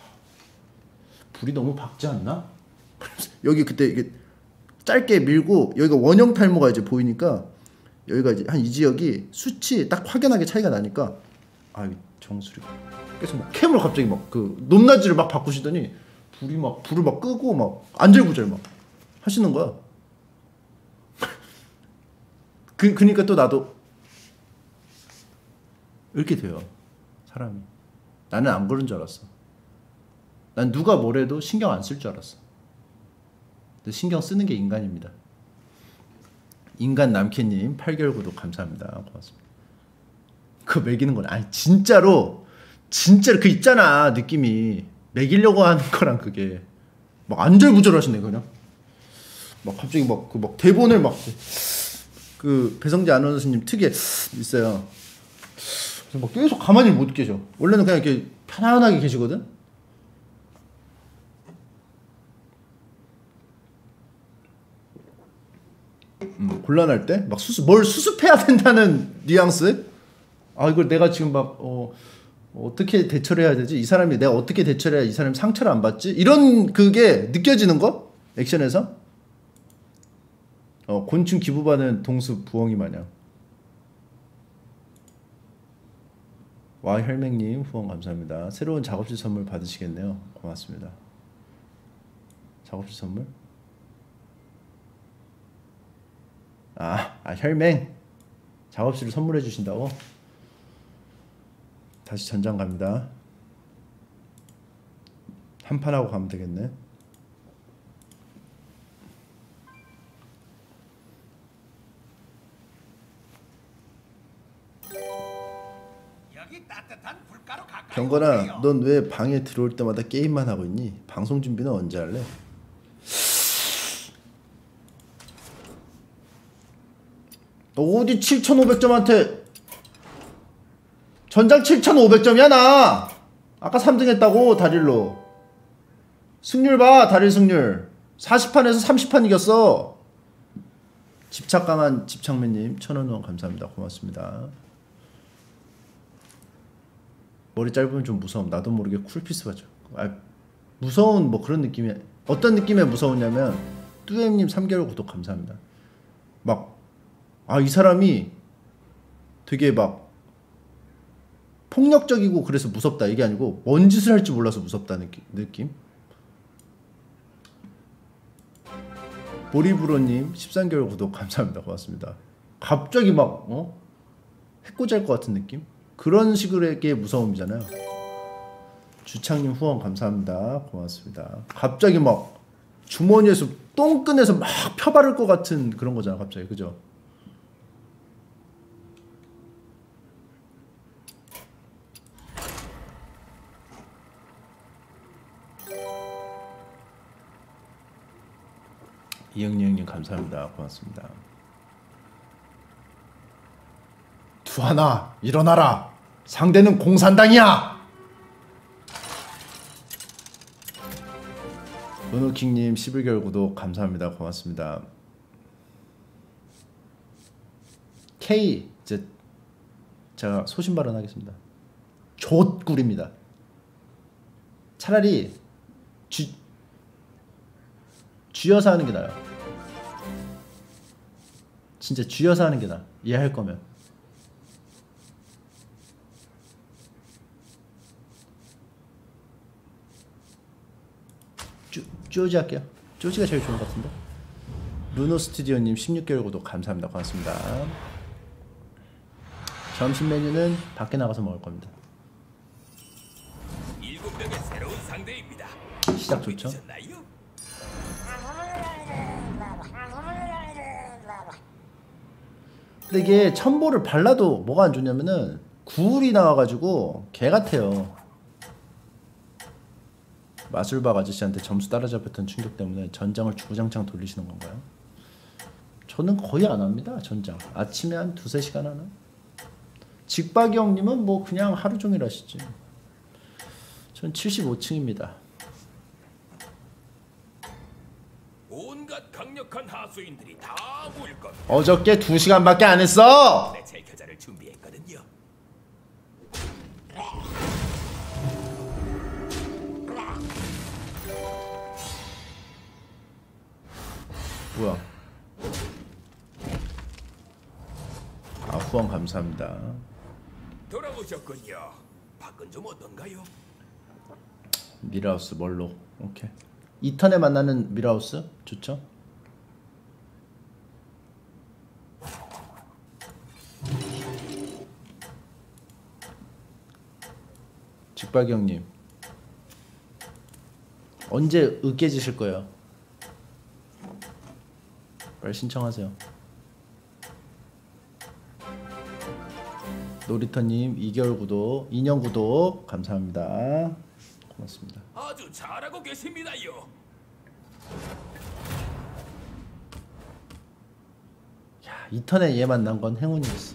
불이 너무 밝지 않나? 여기 그때 이게 짧게 밀고 여기가 원형 탈모가 이제 보이니까 여기가 이제 한 이 지역이 수치 딱 확연하게 차이가 나니까 정수리 계속 막 캠으로 갑자기 막 그 높낮이를 막 바꾸시더니 불을 막 끄고 막 안절부절 막 하시는 거야. 그러니까 또 나도 이렇게 돼요. 사람이. 나는 안 그런 줄 알았어. 난 누가 뭐래도 신경 안 쓸 줄 알았어. 근데 신경 쓰는 게 인간입니다. 인간 남캐님 8개월 구독 감사합니다. 고맙습니다. 그거 매기는 건 진짜로 그 있잖아 느낌이 매기려고 하는 거랑 그게 막 안절부절하시네 그냥. 막 갑자기 막 대본을 막 그 배성재 아나운서님 특유의 있어요. 그래서 막 계속 가만히 못 계셔. 원래는 그냥 이렇게 편안하게 계시거든. 곤란할 때 막 뭘 수습해야 된다는 뉘앙스. 이걸 내가 지금 막 어떻게 대처를 해야 되지? 이 사람이 내가 어떻게 대처를 해야 이 사람이 상처를 안 받지? 이런 그게 느껴지는 거? 액션에서? 곤충 기부받은 동수 부엉이 마냥. 와 혈맹님 후원 감사합니다. 새로운 작업실 선물 받으시겠네요. 고맙습니다. 작업실 선물? 혈맹 작업실을 선물해 주신다고? 다시 전장 갑니다. 한판 하고 가면 되겠네. 경건아, 넌 왜 방에 들어올 때마다 게임만 하고 있니? 방송 준비는 언제 할래? 너 어디 7,500점한테 전장 7,500점이야 나. 아까 3등 했다고 다릴로. 승률 봐. 다릴 승률 40판에서 30판 이겼어. 집착 강한 집착맨님 1,000원 후원 감사합니다. 고맙습니다. 머리 짧으면 좀 무서움. 나도 모르게 쿨피스 받죠. 무서운 뭐 그런 느낌이. 어떤 느낌에 무서우냐면 뚜엠님 3개월 구독 감사합니다. 막 이 사람이 되게 막 폭력적이고 그래서 무섭다 이게 아니고 뭔 짓을 할지 몰라서 무섭다 느낌? 보리브로님 13개월 구독 감사합니다. 고맙습니다. 갑자기 막 해코지할 것 같은 느낌? 그런 식으로의 무서움이잖아요. 주창님 후원 감사합니다. 고맙습니다. 갑자기 막 주머니에서 똥 꺼내서 막 펴바를 것 같은 그런 거잖아 갑자기. 그죠? 이영리 형님 감사합니다. 고맙습니다. 두하나 일어나라. 상대는 공산당이야. 노노킹님 11개월 구독 감사합니다. 고맙습니다. K 이제 제가 소신 발언하겠습니다. 좆꿀입니다. 차라리 쥐어서 하는 게 나아요. 진짜 쥐어서 하는 게 나아. 이해할 거면. 쪼지 할게요. 쪼지가 제일 좋은 것 같은데. 루노 스튜디오님 16개월 구독 감사합니다. 고맙습니다. 점심 메뉴는 밖에 나가서 먹을 겁니다. 7명의 새로운 상대입니다. 시작 좋죠? 근데 이게 첨보를 발라도 뭐가 안 좋냐면은 구울이 나와가지고 개 같아요. 마술박 아저씨한테 점수 따라잡혔던 충격 때문에 전장을 주구장창 돌리시는 건가요? 저는 거의 안 합니다. 전장 아침에 한 2-3시간 하나. 직박이 형님은 뭐 그냥 하루 종일 하시지. 전 75층입니다. 온갖 강력한 하수인들이 다 모일 겁니다. 어저께 2시간밖에 안 했어. 내 제켜자를 준비했거든요. 뭐야? 후원 감사합니다. 돌아오셨군요. 밖은 좀 어떤가요? 미라우스 멀로. 오케이. 2턴에 만나는 미라우스 좋죠? 직박이 형님 언제 으깨지실 거예요? 빨리 신청하세요. 놀이터님 2개월 구독 2년 구독 감사합니다. 고맙습니다. 아주 잘하고 계십니다요. 야, 2턴에 얘 만난 건 행운이었어.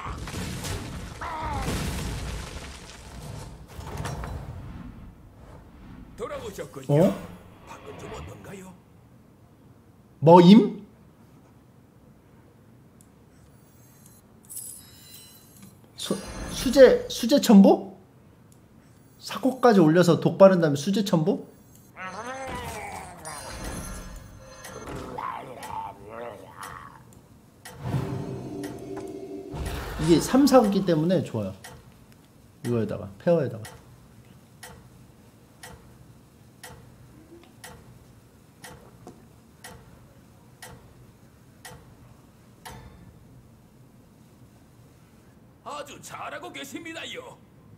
돌아오셨군요. 밖은 좀 어떤가요? 뭐임? 수제 첨보? 사코까지 올려서 독 바른 다음에 수제 첨보? 이게 3, 4기 때문에 좋아요. 이거에다가 페어에다가 아주 잘하고 계십니다요.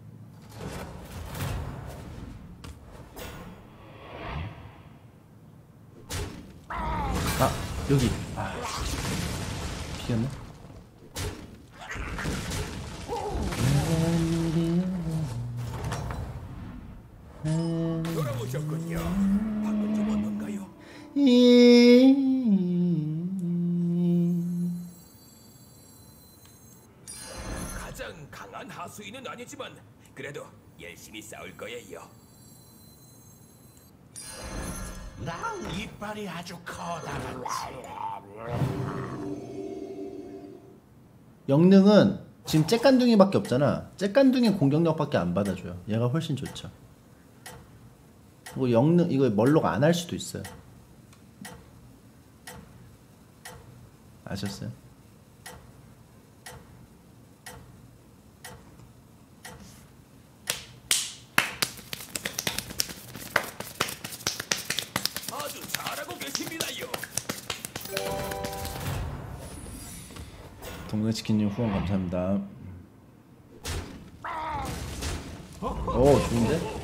아 여기 비었네. 돌아오셨군요. 방금 좀 어떤가요? 가장 강한 하수인은 아니지만 그래도 열심히 싸울 거예요. 난 이빨이 아주 커다랗지. 영능은 지금 잭간둥이밖에 없잖아. 잭간둥이 공격력밖에 안 받아줘요. 얘가 훨씬 좋죠. 그리고 영능 이거 멀록 안 할 수도 있어요. 아셨어요? 아주 잘하고 계십니다요. 동네치킨님 후원 감사합니다. 오 좋은데?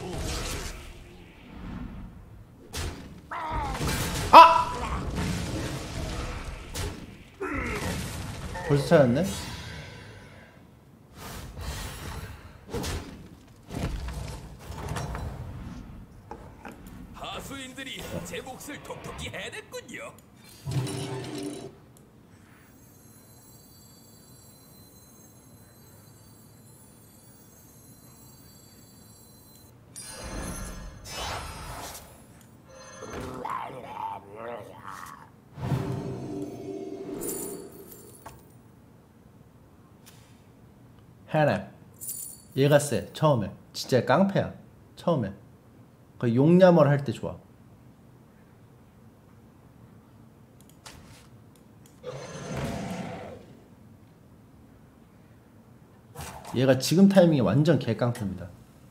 아! 벌써 찾았네? 하수인들이 제 몫을 톡톡히 해냈군요. 해라. 얘가 쎄 처음에. 진짜 깡패야 처음에. 그 용야멀 할 때 좋아. 얘가 지금 타이밍이 완전 개깡패입니다.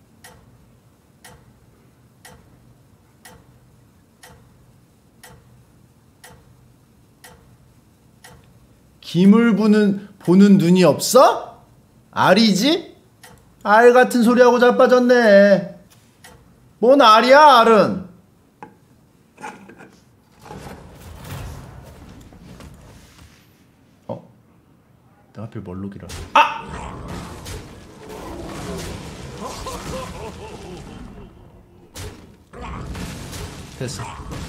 김을 보는 눈이 없어? 알이지? 알 같은 소리하고 자빠졌네. 뭔 알이야 알은? 내가 하필 멀록이라. 아! 됐어.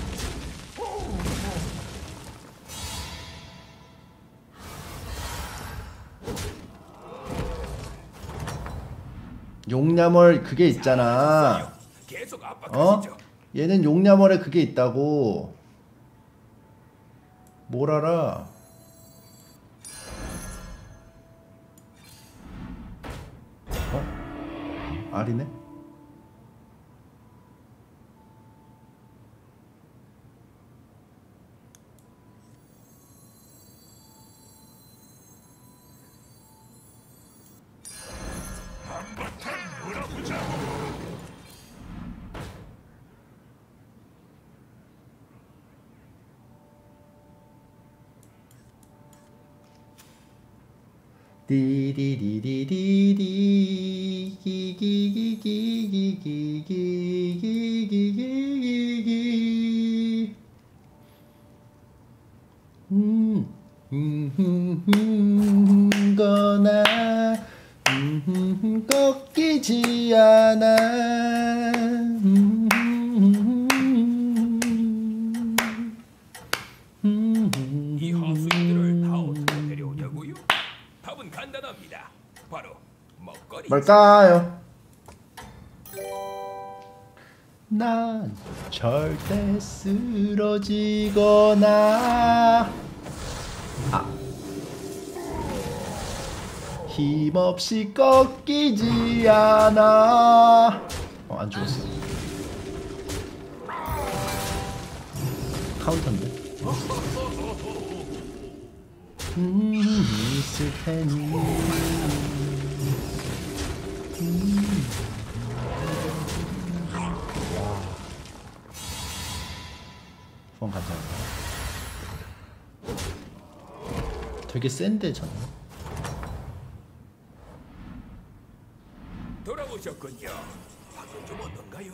용야멀 그게 있잖아. 계속 압박하시죠. 얘는 용야멀에 그게 있다고. 뭘 알아? 알이네? 디디디디디디 기기기기기기기기기기기기기 거나 꺾이지 않아. 이 하수인들을 다 어떻게 데려오냐고요? 답은 간단합니다. 바로 먹거리. 뭘까요? 난 절대 쓰러지거나 힘없이 꺾이지 않아. 안 죽었어. 카운터인데. 있을 테니. 후원 감사합니다. 되게 센데 저는. 돌아오셨군요. 방금 좀 어떤가요?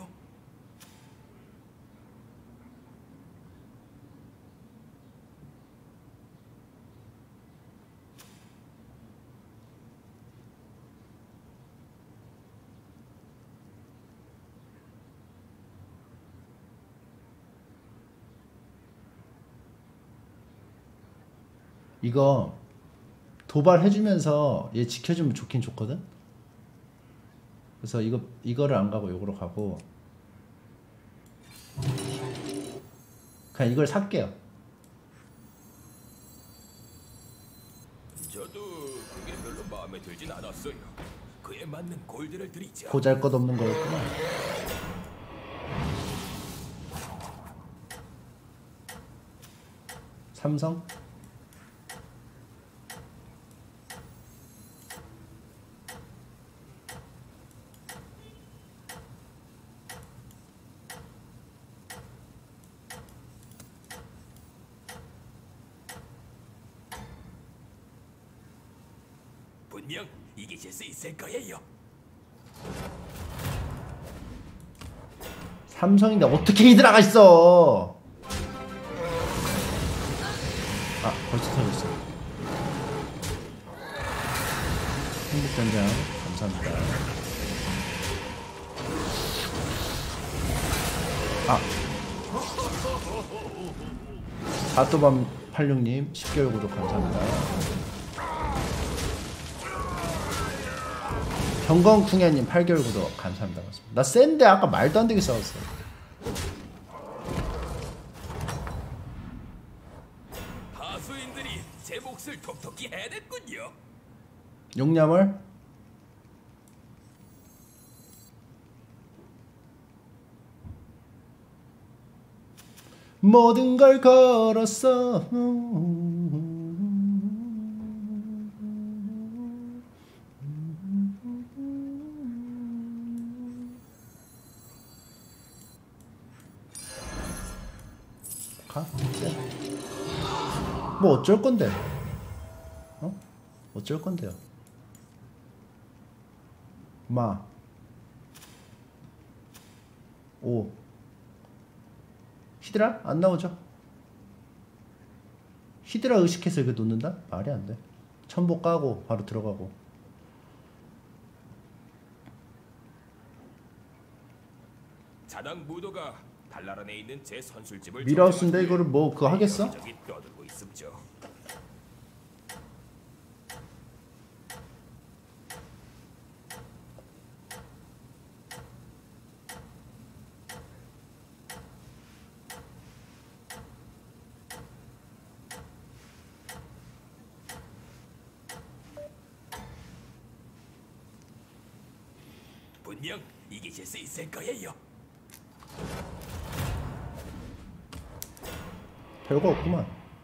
이거 도발해주면서 얘 지켜주면 좋긴 좋거든. 그래서 이거를 안 가고 요거로 가고 그냥 이걸 살게요. 저도 그게 별로 마음에 들진 않았어요. 그에 맞는 골드를 드리죠. 보잘것없는 거였구나. 삼성? 분명 이기실 수 있을 거예요. 삼성인데 어떻게 히드라가 있어? 아, 벌써 터졌어. 행복전장 감사합니다. 아, 사또밤 86님 10개월 구독 감사합니다. 경건쿵야님 8개월 구독 감사합니다. 나 센데 아까 말도 안 되게 싸웠어. 하수인들이 제 몫을 톡톡히 해냈군요. 용량을 모든 걸 걸었어. 가? 뭐 어쩔 건데? 어? 어쩔 건데요? 마. 오. 히드라? 안 나오죠? 히드라 의식해서 이거 놓는다? 말이 안 돼. 천보 까고 바로 들어가고. 자당 무도가 달나란에 있는 제 선술집을 미라우스인데 이거를 뭐 그거 하겠어? 여기저기 떠들고 있음죠. 분명 이기실 수 있을 거예요. 별거 없구만.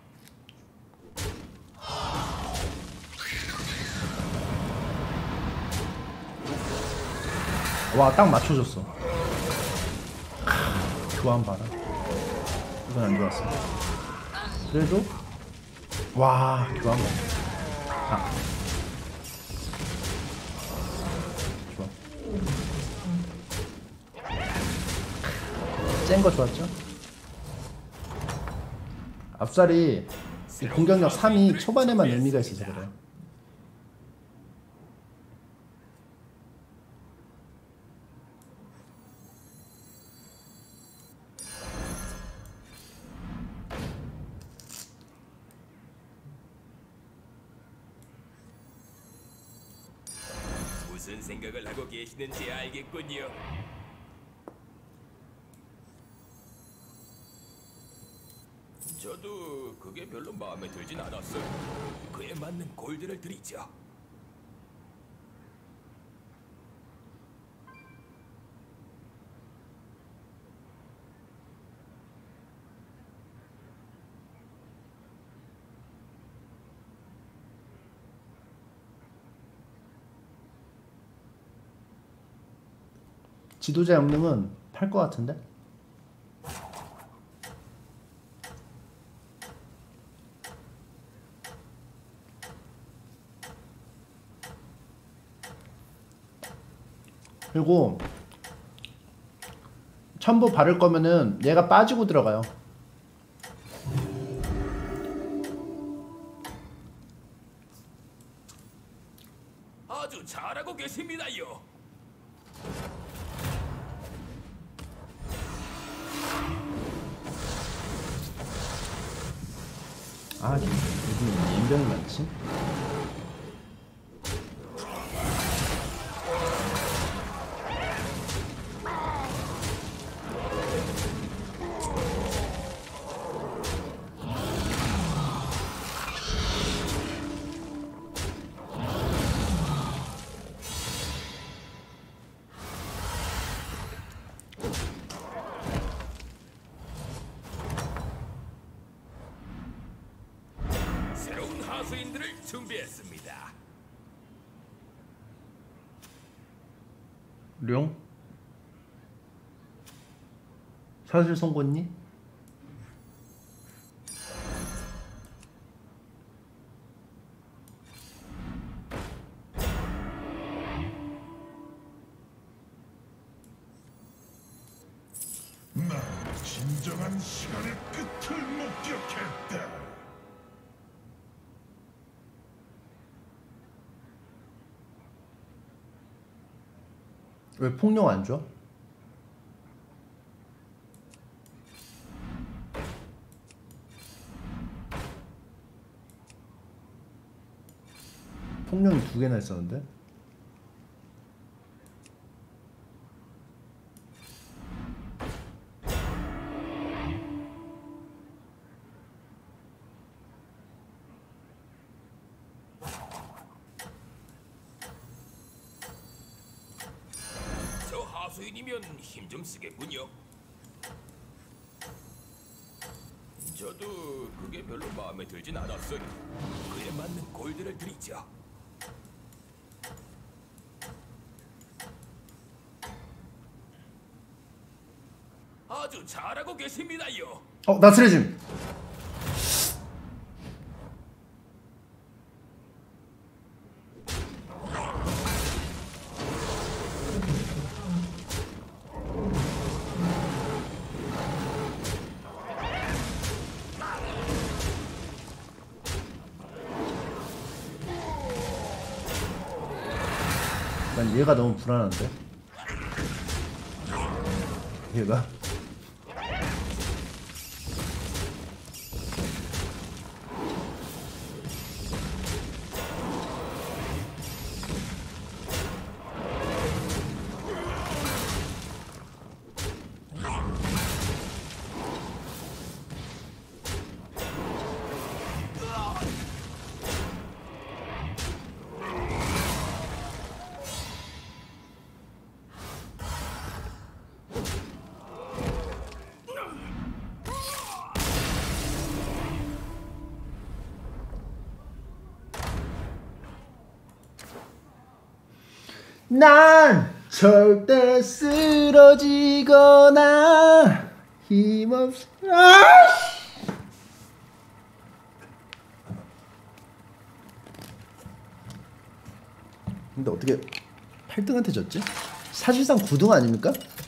와, 딱 맞춰줬어. 교환 봐라. 이건 안 좋았어. 그래도 와, 교환 봐. 아, 좋아. 센 거 좋았죠? 앞살이 이 공격력 3이 초반에만 의미가 있어서 그래. 무슨 생각을 하고 계시는지 알겠군요. 저도 그게 별로 마음에 들진 않았어요. 그에 맞는 골드를 드리죠. 지도자 영능은 팔 것 같은데? 그리고 첨부 바를 거면은 얘가 빠지고 들어가요. 아주 잘하고 계십니다요. 아, 요즘 인병이 많지? 새로운 하수인들을 준비했습니다. 룡? 사실 송곳니? 난 진정한 시간의 끝을 목격했다. 왜 폭룡 안 줘? 폭룡이 2개나 있었는데? 저 하수인이면 힘 좀 쓰겠군요. 저도 그게 별로 마음에 들진 않았어요. 그에 맞는 골드를 드리죠. 아주 잘하고 계십니다요. 나트레짐! 난 얘가 너무 불안한데? 얘가? 난 절대 쓰러지거나 힘없어. 근데 어떻게 8등한테 졌지? 사실상 9등 아닙니까?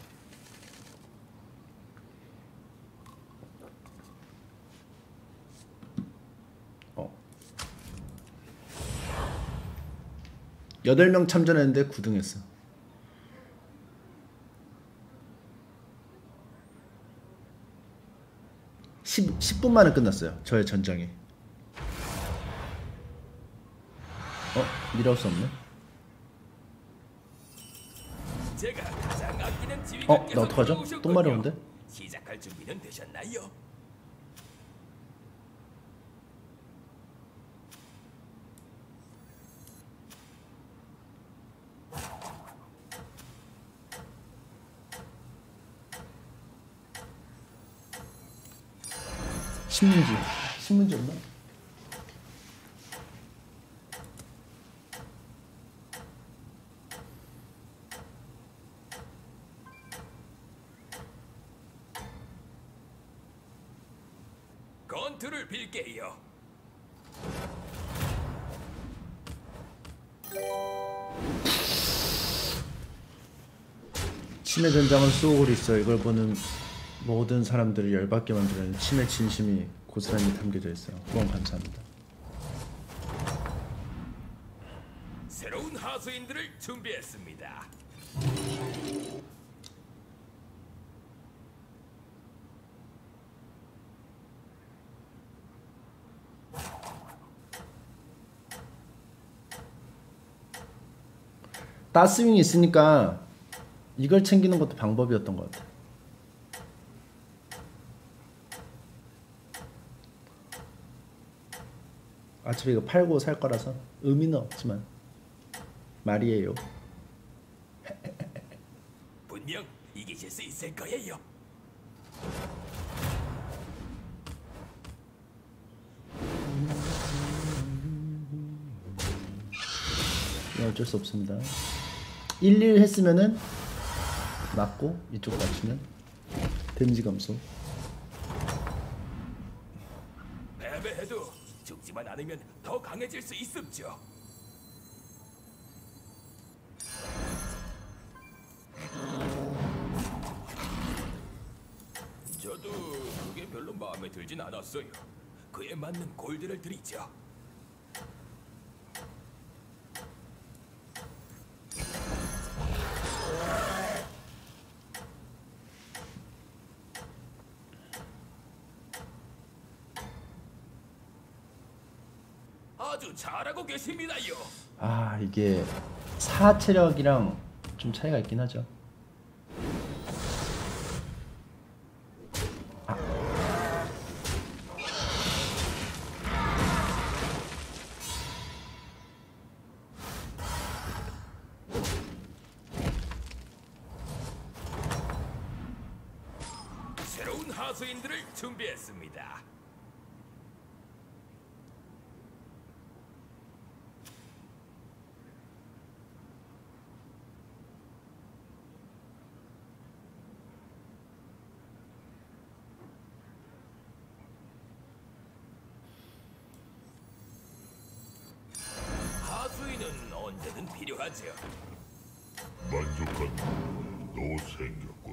8명 참전했는데 9등 했어. 10분 만에 끝났어요. 저의 전장이. 미라우스 없네. 제가 가장 아끼는 나 지휘관께서 어떡하죠? 돌아오셨군요. 똥 마려운데? 시작할 준비는 되셨나요? 신문지 없나? 전투를 빌게요. 치매 전장은 쏘고 있어. 이걸 보는 모든 사람들을 열받게 만드는 치매 진심이 고스란히 담겨져 있어요. 후원 감사합니다. 새로운 하수인들을 준비했습니다. 따스윙이 있으니까 이걸 챙기는 것도 방법이었던 것 같아. 어차피 이거 팔고 살 거라서 의미는 없지만 말이에요. 분명 이기실 수 있을 거예요. 어쩔 수 없습니다. 1-1 했으면은 맞고 이쪽 맞추면 데미지 감소. 패배해도 죽지만 않으면 더 강해질 수 있습죠. 저도 그게 별로 마음에 들진 않았어요. 그에 맞는 골드를 드리죠. 아주 잘하고 계십니다요. 아 이게 4체력이랑 좀 차이가 있긴 하죠. 새로운 하수인들을 준비했습니다. 하수인은 언제든 필요하죠. 만족한 너 생겼군.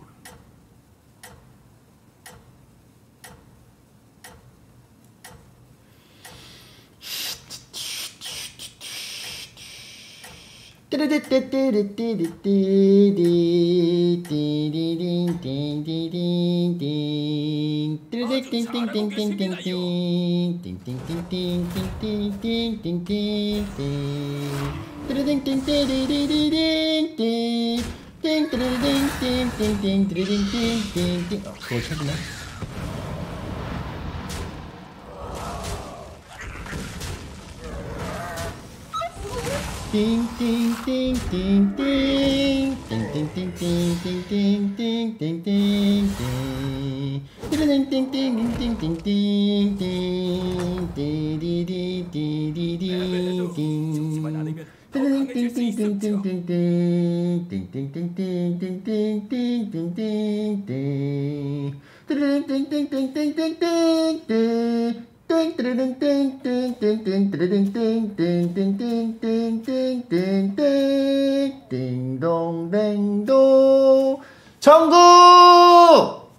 그거 찾으네. 죽지만 않으면 더 강해질 수 있습죠. 띵동댕동 전국!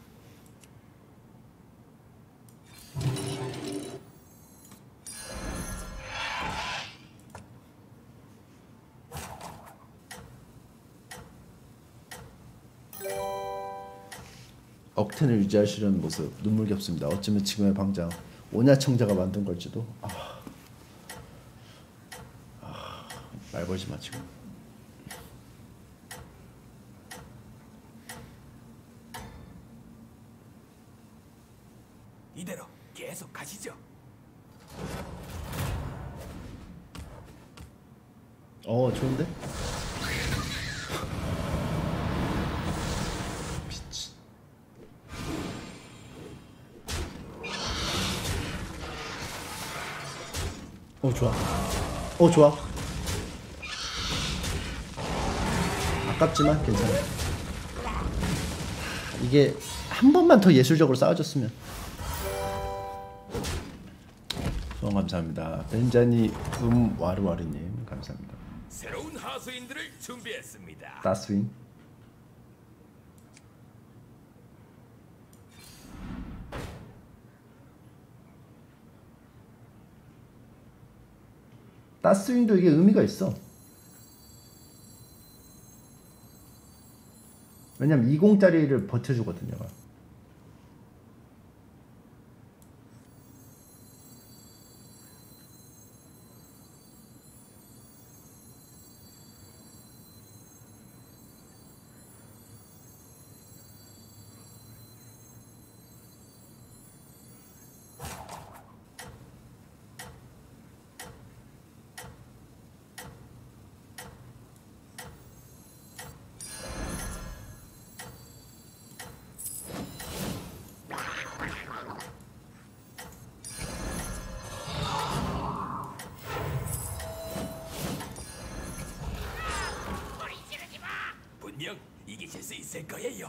억텐을 유지하시려는 모습 눈물겹습니다. 어쩌면 지금의 방장 오냐청자가 만든 걸지도. 말 걸지 마 지금. 이대로 계속 가시죠. 좋은데? 좋아. 좋아. 아깝지만 괜찮아. 이게 한 번만 더 예술적으로 싸워줬으면. 감사합니다. 벤자니 와르와르님 감사합니다. 새로운 하수인들을 준비했습니다. 따스윙. 따스윙도 이게 의미가 있어. 왜냐면 20짜리를 버텨주거든요. 분명 이기실 수 있을 거예요.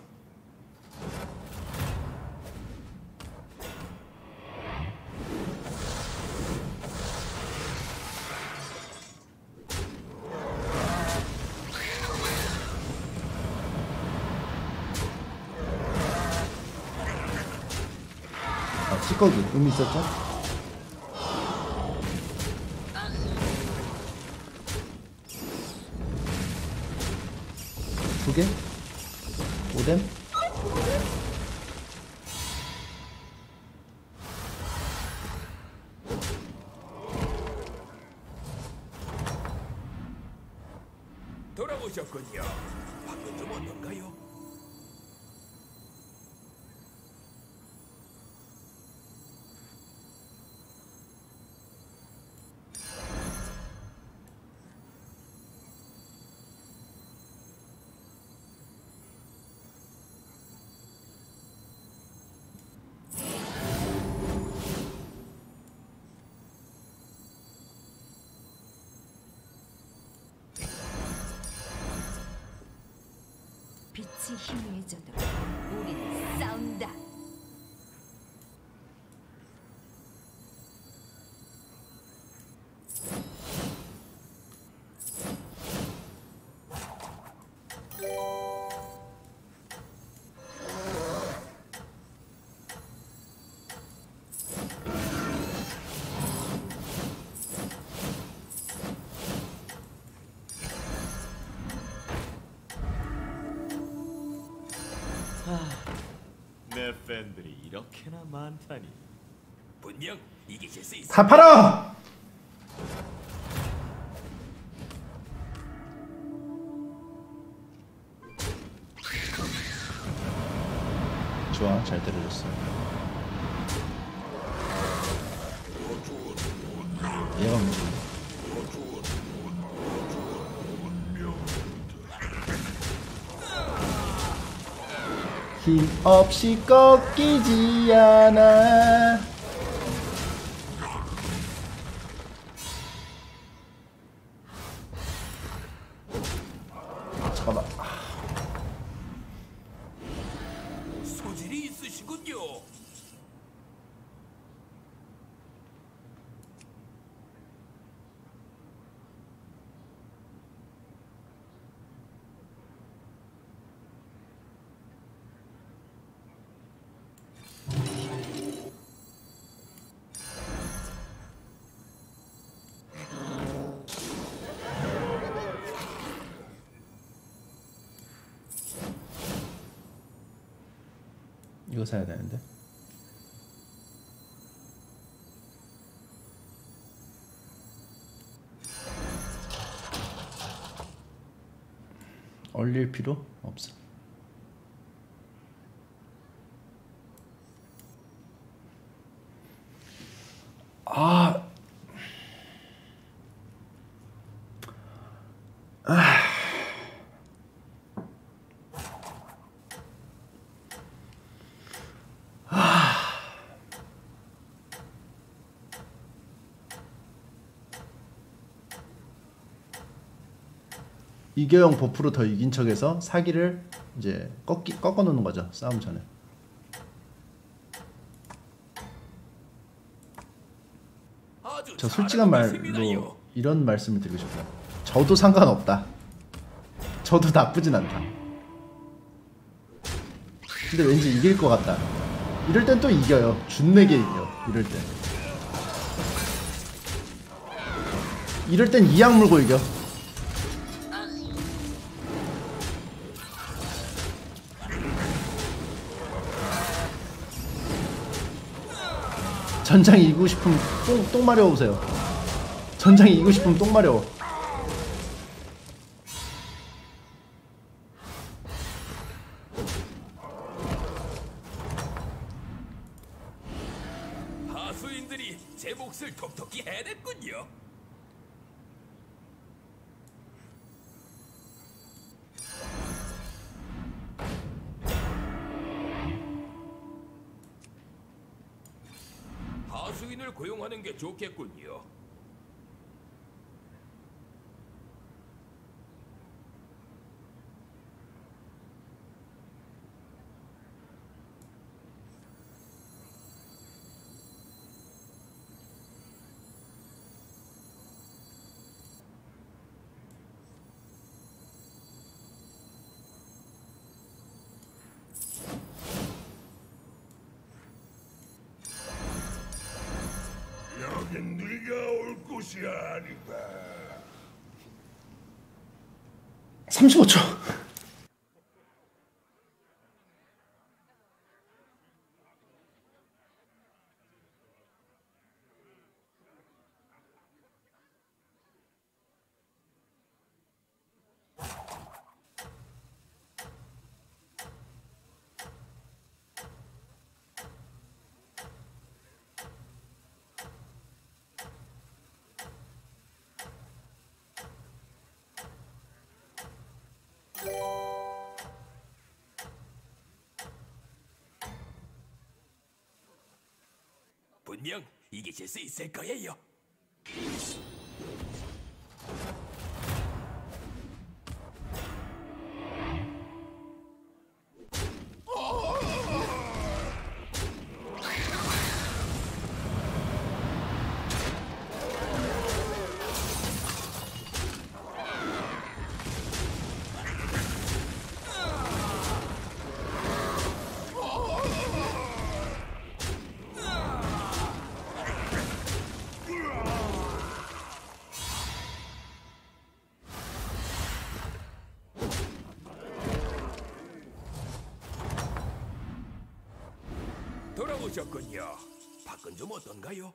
찌꺼기 의미 있었죠? 두 개? 오뎀? 돌아오셨군요. 방금 좀 어떤가요? 빛이 희미해져도 우리는 싸운다. 내 팬들이 이렇게나 많다니. 분명 이기실 수 있을 다 팔아! 좋아, 잘 때려줬어. 얘가 문제. 힘 없이 꺾이지 않아. 잠깐만. 소질이 있으시군요. 이거 사야 되는데. 얼릴 필요 없어. 아. 이겨용 버프로 더 이긴 척해서 사기를 이제 꺾어 놓는 거죠. 싸움 전에. 저 솔직한 말로 이런 말씀을 드리고 싶어요. 저도 상관없다. 저도 나쁘진 않다. 근데 왠지 이길 것 같다. 이럴 땐 또 이겨요. 준내게 이겨. 이럴 땐. 이럴 땐 이악 물고 이겨. 전장이 이기고 싶으면 똥 마려워 보세요. 전장이 이기고 싶으면 똥 마려워. 하수인들이 제 몫을 톡톡히 해냈군요. 하수인을 고용하는 게 좋겠군요. 여긴 네가 올 곳이 아니다. 35초. 분명 이기실 수 있을 거예요. 돌아오셨군요. 밖은 좀 어떤가요?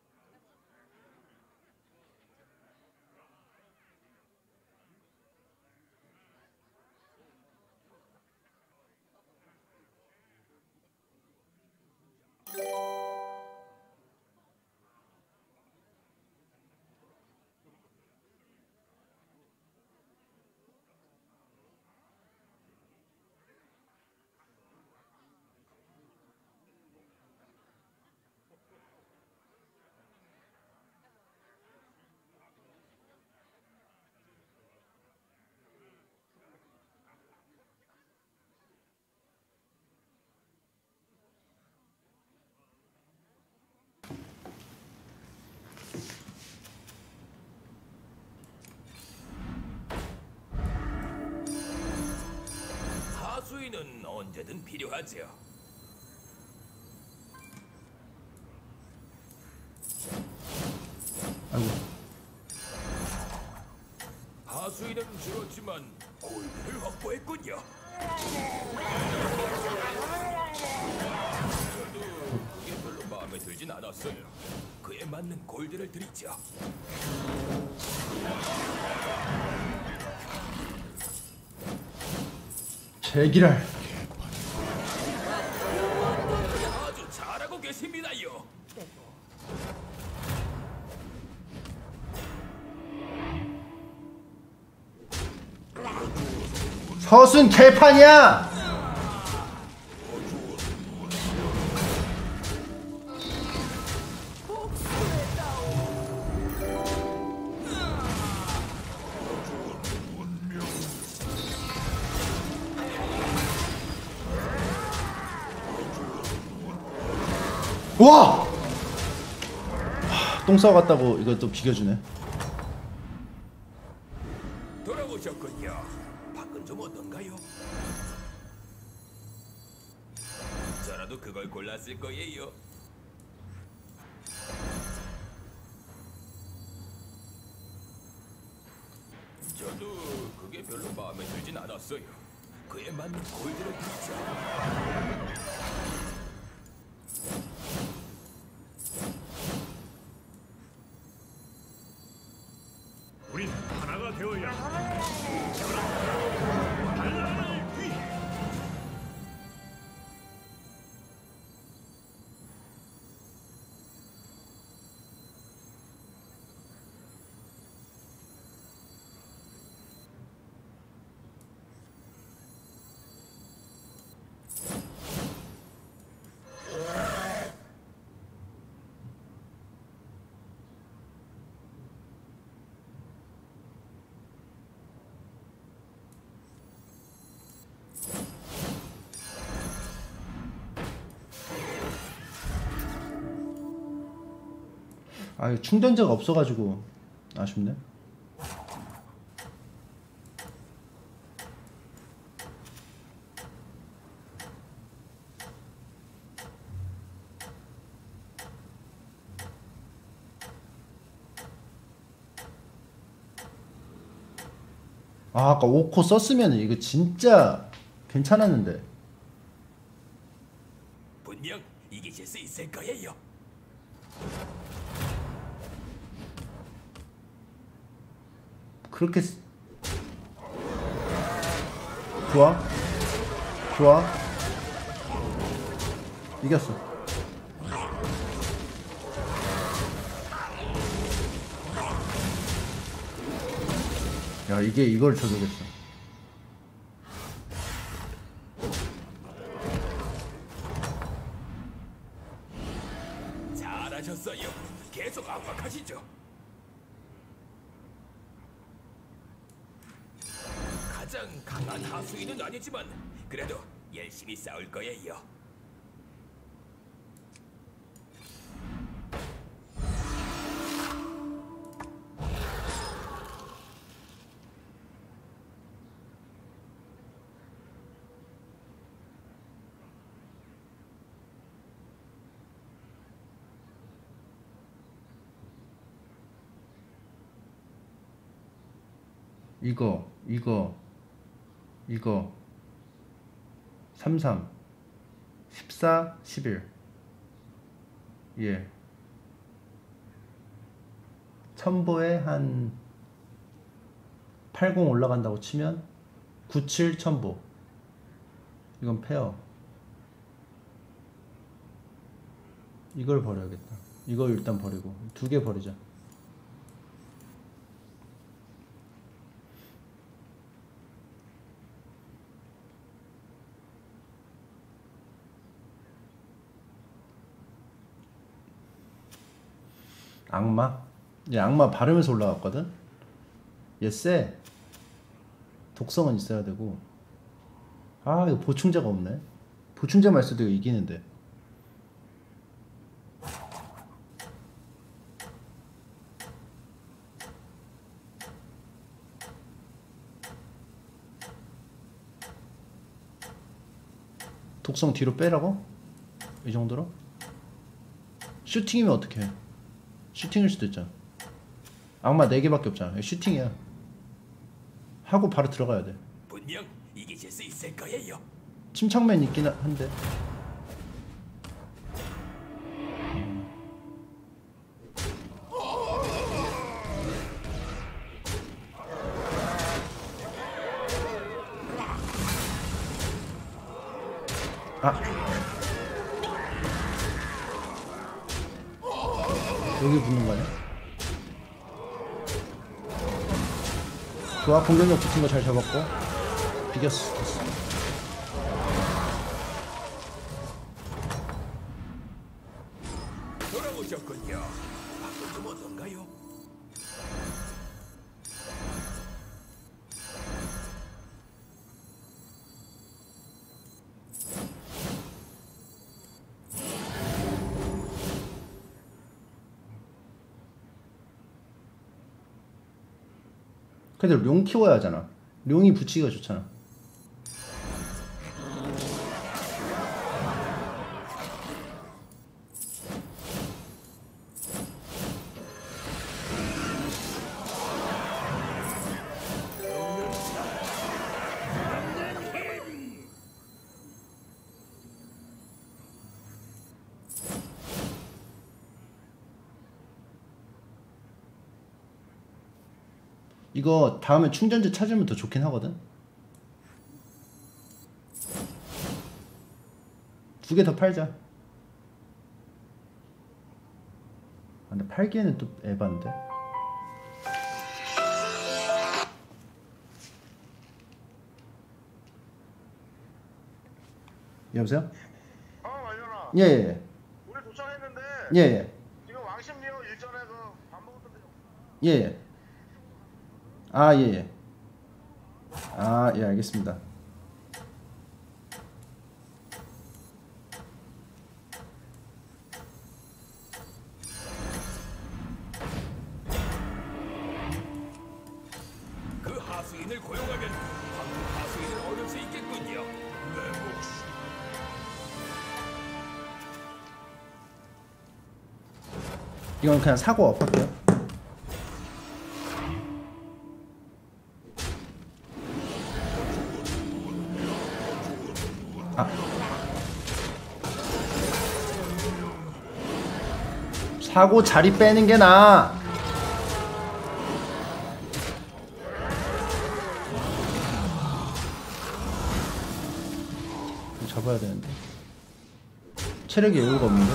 하수인은 언제든 필요하죠. 아이고. 하수인은 줄었지만 골드를 확보했군요. 저도 그게 별로 마음에 들진 않았어요. 그에 맞는 골드를 드리죠. 제기랄. 아주 잘하고 계십니다요. 서순 개판이야. 와! 똥 싸갔다고 이거 또 비겨주네. 돌아오셨군요. 밖은 좀 어떤가요? 저라도 그걸 골랐을 거예요. 저도 그게 별로 마음에 들진 않았어요. 그에 맞는 골드를 드리죠. 우린 하나가 되어야 한다. 아, 충전자가 없어가지고 아쉽네. 아, 아까 5코 썼으면 이거 진짜 괜찮았는데. 분명 이기실 수 있을 거예요. 그렇게 좋아 좋아 이겼어. 야, 이게 이걸 저격했어. 잘하셨어요. 계속 압박하시죠. 가장 강한 하수인은 아니지만 그래도 열심히 싸울 거예요. 이거 33 14 11 예, 첨보에 한 80 올라간다고 치면 97 첨보. 이건 페어. 이걸 버려야겠다. 이거 일단 버리고 두 개 버리자. 악마? 얘 악마 바르면서 올라갔거든? 얘 쎄. 독성은 있어야 되고. 아, 이거 보충자가 없네. 보충자만 있어도 이거 이기는데. 독성 뒤로 빼라고? 이 정도로? 슈팅이면 어떡해. 슈팅일 수도 있잖아. 악마 4개밖에 없잖아. 슈팅이야. 하고 바로 들어가야 돼. 분명 이기실 수 있을 거예요. 침착맨 있긴 한데. 아, 여기 붙는 거 아니야? 좋아, 공격력 붙은 거 잘 잡았고 비겼어. 됐어. 돌아오셨군요. 밖은 좀 어떤가요? 근데 룡 키워야 하잖아. 룡이 붙이기가 좋잖아. 이거 다음에 충전재 찾으면 더 좋긴 하거든. 두 개 더 팔자. 근데 팔기에는 또 에반데. 여보세요? 말려나. 예예. 우리 도착했는데 예예. 지금 왕십리역 일전에 그밥 먹었던 데. 예예. 아 예예. 아 예 알겠습니다. 그 하수인을 고용하면 황금 하수인을 얻을 수 있겠군요. 내 목숨. 이건 그냥 사고 업할게요. 아. 사고 자리 빼는 게 나아. 잡아야 되는데 체력이 여유가 없는데.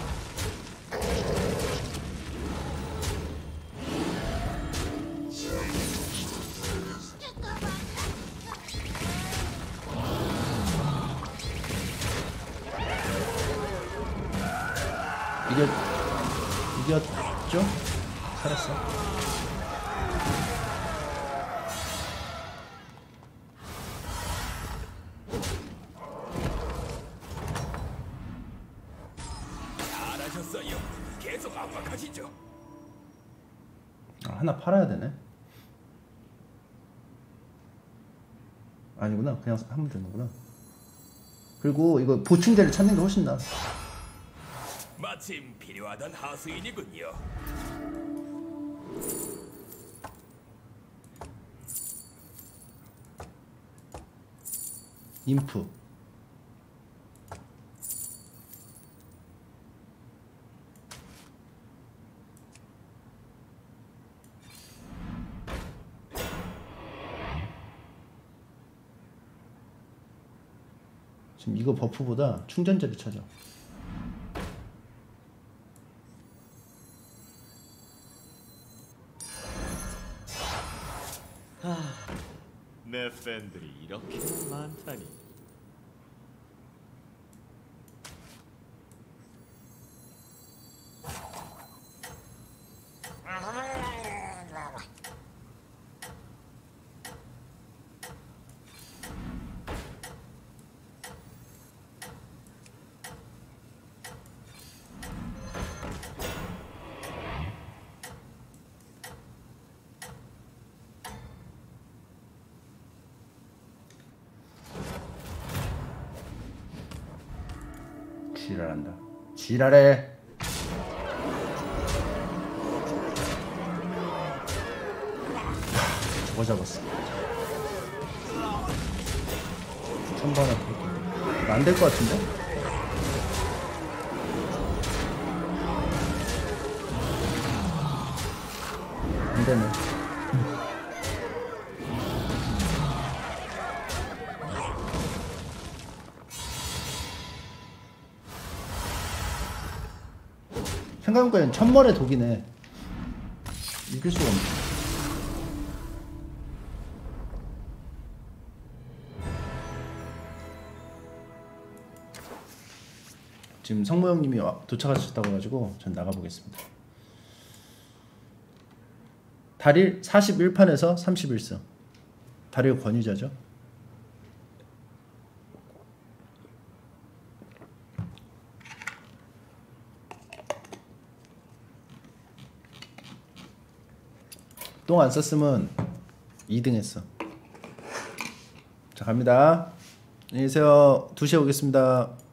이겼죠? 살았어. 잘하셨어요. 계속 압박하시죠. 아, 하나 팔아야 되네. 아니구나. 그냥 하면 되는구나. 그리고 이거 보충제를 찾는 게 훨씬 나아. 마침 필요하던 하수인이군요. 인프. 지금 이거 버프보다 충전재를 찾아. 내 팬들이 이렇게 많다니. 지랄한다. 지랄해. 저거 잡았어. 천번에 안 될 것 같은데? 안 되네. 생각해보니까 천벌의 독이네. 이길 수가 없네. 지금 성모 형님이 도착하셨다고 해가지고 전 나가보겠습니다. 달일 41판에서 31승. 달일 권위자죠. 똥 안 썼으면 2등 했어. 자 갑니다. 안녕히 계세요. 2시에 오겠습니다.